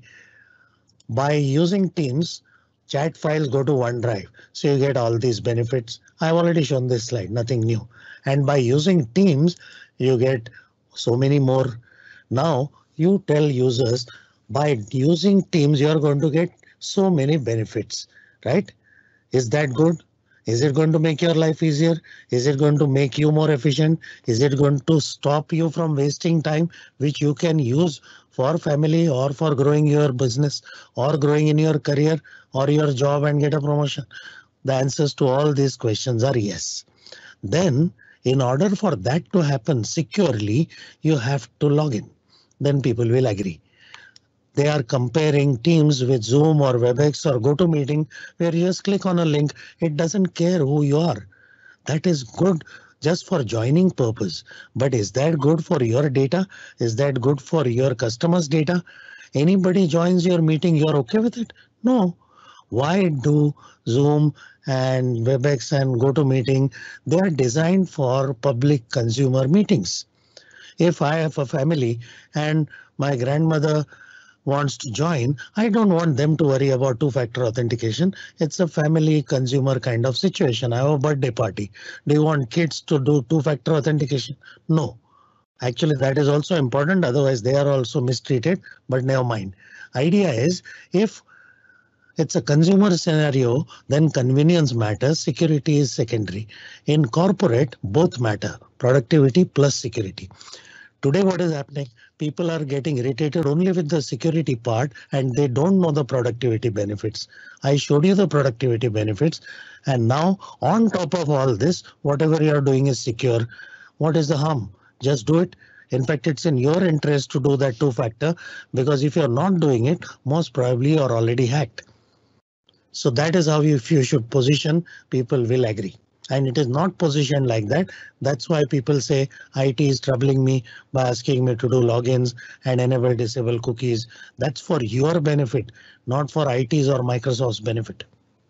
S2: By using Teams, chat files go to OneDrive, so you get all these benefits. I've already shown this slide, nothing new. And by using Teams, you get so many more. Now you tell users by using Teams, you're going to get so many benefits, right? Is that good? Is it going to make your life easier? Is it going to make you more efficient? Is it going to stop you from wasting time, which you can use for family or for growing your business or growing in your career or your job and get a promotion? The answers to all these questions are yes. Then, in order for that to happen securely, you have to log in. Then people will agree. They are comparing Teams with Zoom or WebEx or GoToMeeting, where you just click on a link. It doesn't care who you are. That is good just for joining purpose. But is that good for your data? Is that good for your customers' data? Anybody joins your meeting, you're OK with it? No. Why do Zoom and WebEx and GoToMeeting? They are designed for public consumer meetings. If I have a family and my grandmother wants to join, I don't want them to worry about two-factor authentication. It's a family consumer kind of situation. I have a birthday party. Do you want kids to do two-factor authentication? No. Actually, that is also important. Otherwise, they are also mistreated. But never mind. Idea is if it's a consumer scenario, then convenience matters. Security is secondary. In corporate, both matter. Productivity plus security. Today, what is happening? People are getting irritated only with the security part and they don't know the productivity benefits. I showed you the productivity benefits. And now on top of all this, whatever you are doing is secure. What is the harm? Just do it. In fact, it's in your interest to do that two factor, because if you're not doing it, most probably you're already hacked. So that is how you, if you should position, people will agree. And it is not positioned like that. That's why people say I T is troubling me by asking me to do logins and enable disable cookies. That's for your benefit, not for I T's or Microsoft's benefit.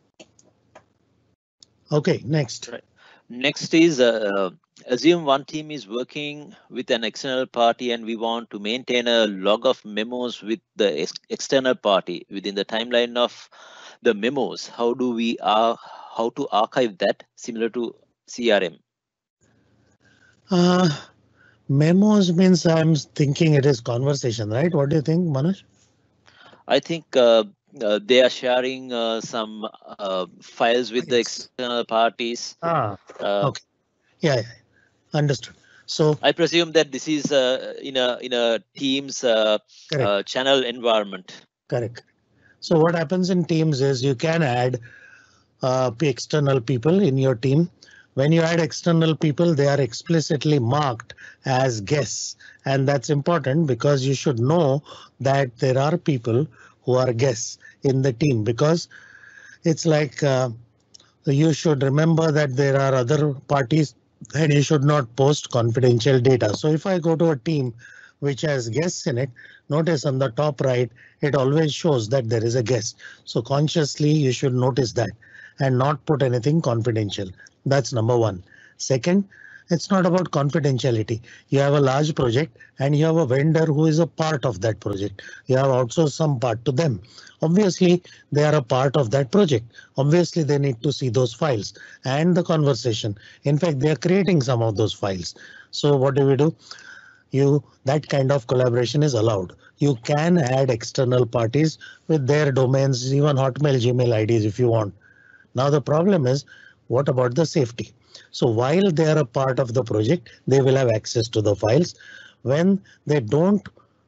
S2: OK, next.
S1: Right. Next is uh, assume one team is working with an external party and we want to maintain a log of memos with the ex external party within the timeline of the memos. How do we uh, how to archive that similar to C R M?
S2: Uh, memos means I'm thinking it is conversation, right? What do you think, Manoj?
S1: I think uh, uh, they are sharing uh, some uh, files with the external parties.
S2: Ah,
S1: uh,
S2: okay. Yeah, yeah, understood. So
S1: I presume that this is uh, in a in a Teams uh, uh, channel environment.
S2: Correct. So what happens in Teams is you can add uh, external people in your team. When you add external people, they are explicitly marked as guests, and that's important because you should know that there are people who are guests in the team, because it's like uh, you should remember that there are other parties and you should not post confidential data. So if I go to a team which has guests in it, notice on the top right, it always shows that there is a guest. So consciously you should notice that and not put anything confidential. That's number one. Second, it's not about confidentiality. You have a large project and you have a vendor who is a part of that project. You have outsourced some part to them. Obviously, they are a part of that project. Obviously, they need to see those files and the conversation. In fact, they are creating some of those files. So what do we do? You that kind of collaboration is allowed. You can add external parties with their domains, even Hotmail, Gmail I Ds if you want. Now the problem is, what about the safety? So while they are a part of the project, they will have access to the files. When they don't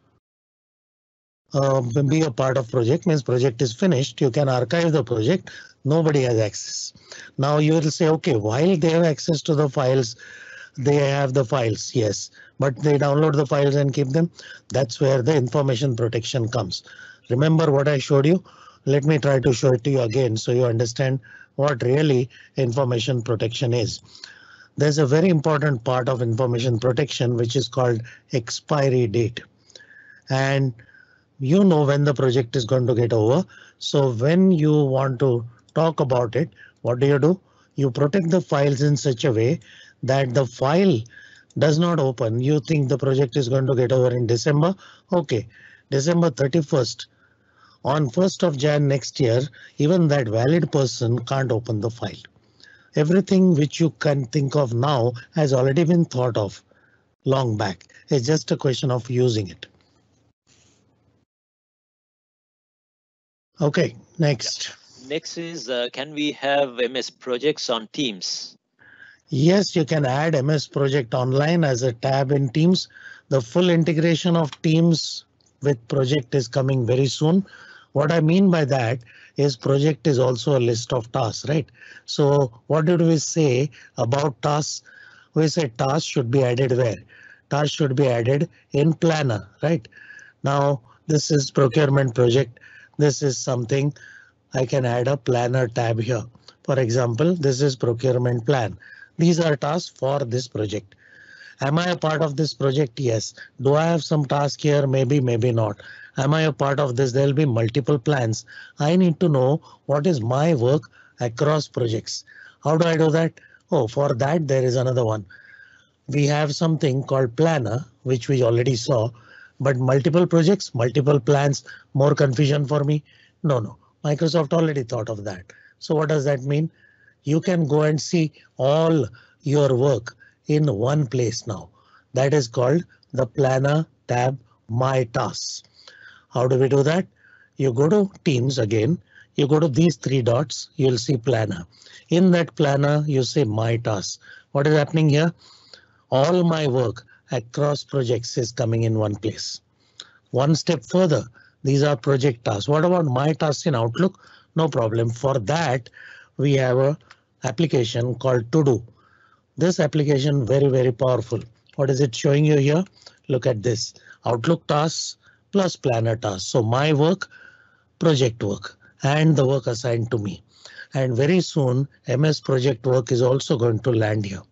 S2: uh, be a part of project, means project is finished, you can archive the project. Nobody has access. Now you will say, OK, while they have access to the files, they have the files, yes, but they download the files and keep them. That's where the information protection comes. Remember what I showed you? Let me try to show it to you again so you understand what really information protection is. There's a very important part of information protection which is called expiry date. And you know when the project is going to get over. So when you want to talk about it, what do you do? You protect the files in such a way that the file does not open. You think the project is going to get over in December. OK, December thirty-first. On first of January next year, even that valid person can't open the file. Everything which you can think of now has already been thought of long back. It's just a question of using it. OK, next.
S1: Yeah. Next is, uh, can we have M S projects on Teams?
S2: Yes, you can add M S project online as a tab in Teams. The full integration of Teams with project is coming very soon. What I mean by that is project is also a list of tasks, right? So what did we say about tasks? We said tasks should be added where? Tasks should be added in Planner, right? Now this is procurement project. This is something I can add a Planner tab here. For example, this is procurement plan. These are tasks for this project. Am I a part of this project? Yes. Do I have some task here? Maybe, maybe not. Am I a part of this? There'll be multiple plans. I need to know what is my work across projects. How do I do that? Oh, for that there is another one. We have something called Planner, which we already saw, but multiple projects, multiple plans, more confusion for me. No, no. Microsoft already thought of that. So what does that mean? You can go and see all your work in one place now. That is called the Planner tab, My Tasks. How do we do that? You go to Teams again. You go to these three dots. You'll see Planner. In that Planner, you say My Tasks. What is happening here? All my work across projects is coming in one place. One step further, these are project tasks. What about My Tasks in Outlook? No problem. For that, we have a application called To Do. This application very, very powerful. What is it showing you here? Look at this Outlook tasks plus planner tasks. So my work, project work, and the work assigned to me. And very soon M S project work is also going to land here.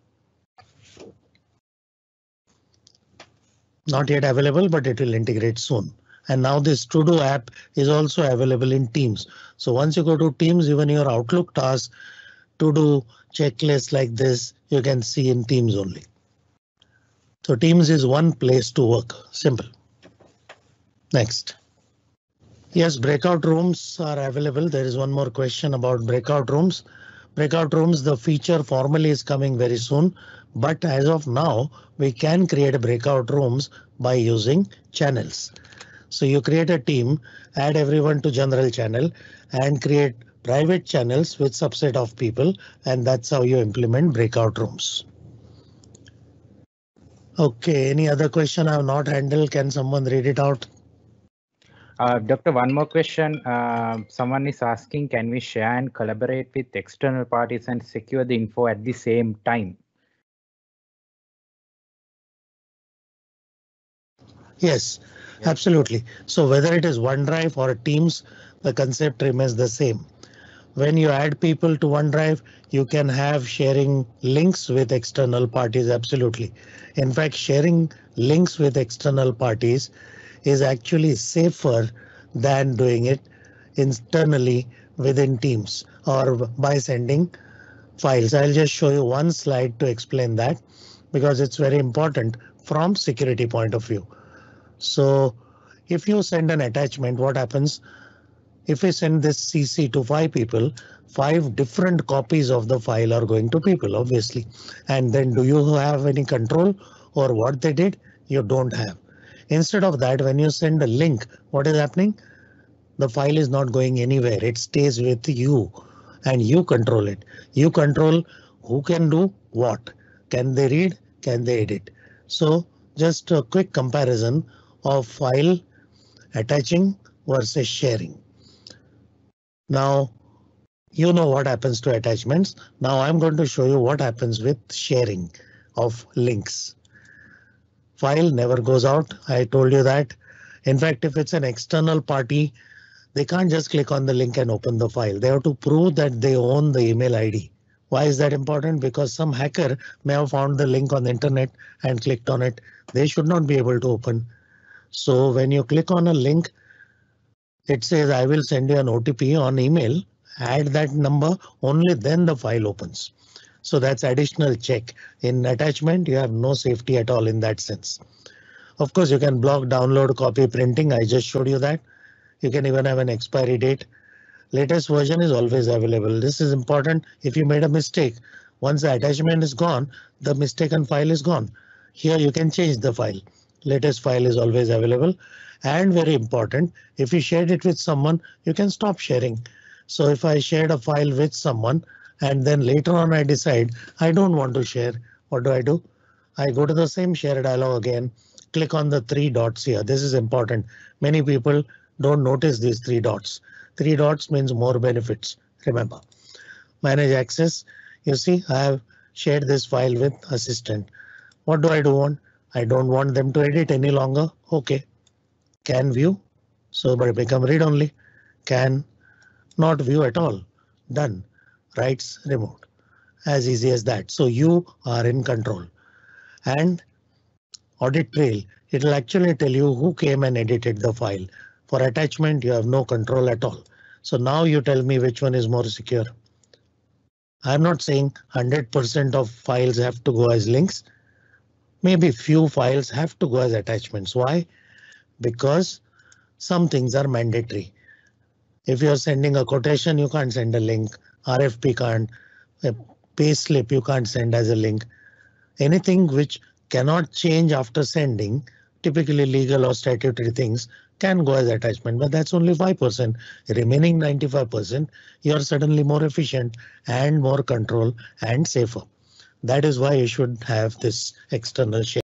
S2: Not yet available, but it will integrate soon. And now this To-Do app is also available in Teams. So once you go to Teams, even your Outlook tasks, to-do checklist like this, you can see in Teams only. So Teams is one place to work. Simple. Next. Yes, breakout rooms are available. There is one more question about breakout rooms. Breakout rooms, the feature formally is coming very soon, but as of now, we can create breakout rooms by using channels. So you create a team, add everyone to general channel and create private channels with subset of people, and that's how you implement breakout rooms. OK, any other question I have not handled? Can someone read it out?
S3: Uh, Doctor, one more question. Uh, someone is asking, can we share and collaborate with external parties and secure the info at the same time?
S2: Yes, yeah. Absolutely. So whether it is OneDrive or Teams, the concept remains the same. When you add people to OneDrive, you can have sharing links with external parties. Absolutely. In fact, sharing links with external parties is actually safer than doing it internally within Teams or by sending files. I'll just show you one slide to explain that because it's very important from security point of view. So if you send an attachment, what happens? If we send this C C to five people, five different copies of the file are going to people, obviously. And then do you have any control or what they did? You don't have. Instead of that, when you send a link, what is happening? The file is not going anywhere. It stays with you and you control it. You control who can do what. Can they read? Can they edit? So just a quick comparison of file attaching versus sharing. Now you know what happens to attachments. Now I'm going to show you what happens with sharing of links. File never goes out. I told you that. In fact, if it's an external party, they can't just click on the link and open the file. They have to prove that they own the email I D. Why is that important? Because some hacker may have found the link on the internet and clicked on it. They should not be able to open. So when you click on a link, it says I will send you an O T P on email. Add that number, only then the file opens. So that's additional check. In attachment, you have no safety at all in that sense. Of course, you can block download, copy, printing. I just showed you that. You can even have an expiry date. Latest version is always available. This is important. If you made a mistake, once the attachment is gone, the mistaken file is gone. Here you can change the file. Latest file is always available. And very important, if you shared it with someone, you can stop sharing. So if I shared a file with someone and then later on I decide I don't want to share, what do I do? I go to the same share dialog again, click on the three dots here. This is important. Many people don't notice these three dots. Three dots means more benefits. Remember, manage access. You see, I have shared this file with assistant. What do I do want? I don't want them to edit any longer. OK. Can view. So but become read only. Can not view at all. Done. Rights removed. As easy as that. So you are in control. And audit trail. It will actually tell you who came and edited the file. For attachment, you have no control at all. So now you tell me which one is more secure. I'm not saying one hundred percent of files have to go as links. Maybe few files have to go as attachments. Why? Because some things are mandatory. If you're sending a quotation, you can't send a link. R F P can't. A pay slip you can't send as a link. Anything which cannot change after sending, typically legal or statutory things, can go as attachment, but that's only five percent. Remaining ninety-five percent, you are suddenly more efficient and more control and safer. That is why you should have this external share.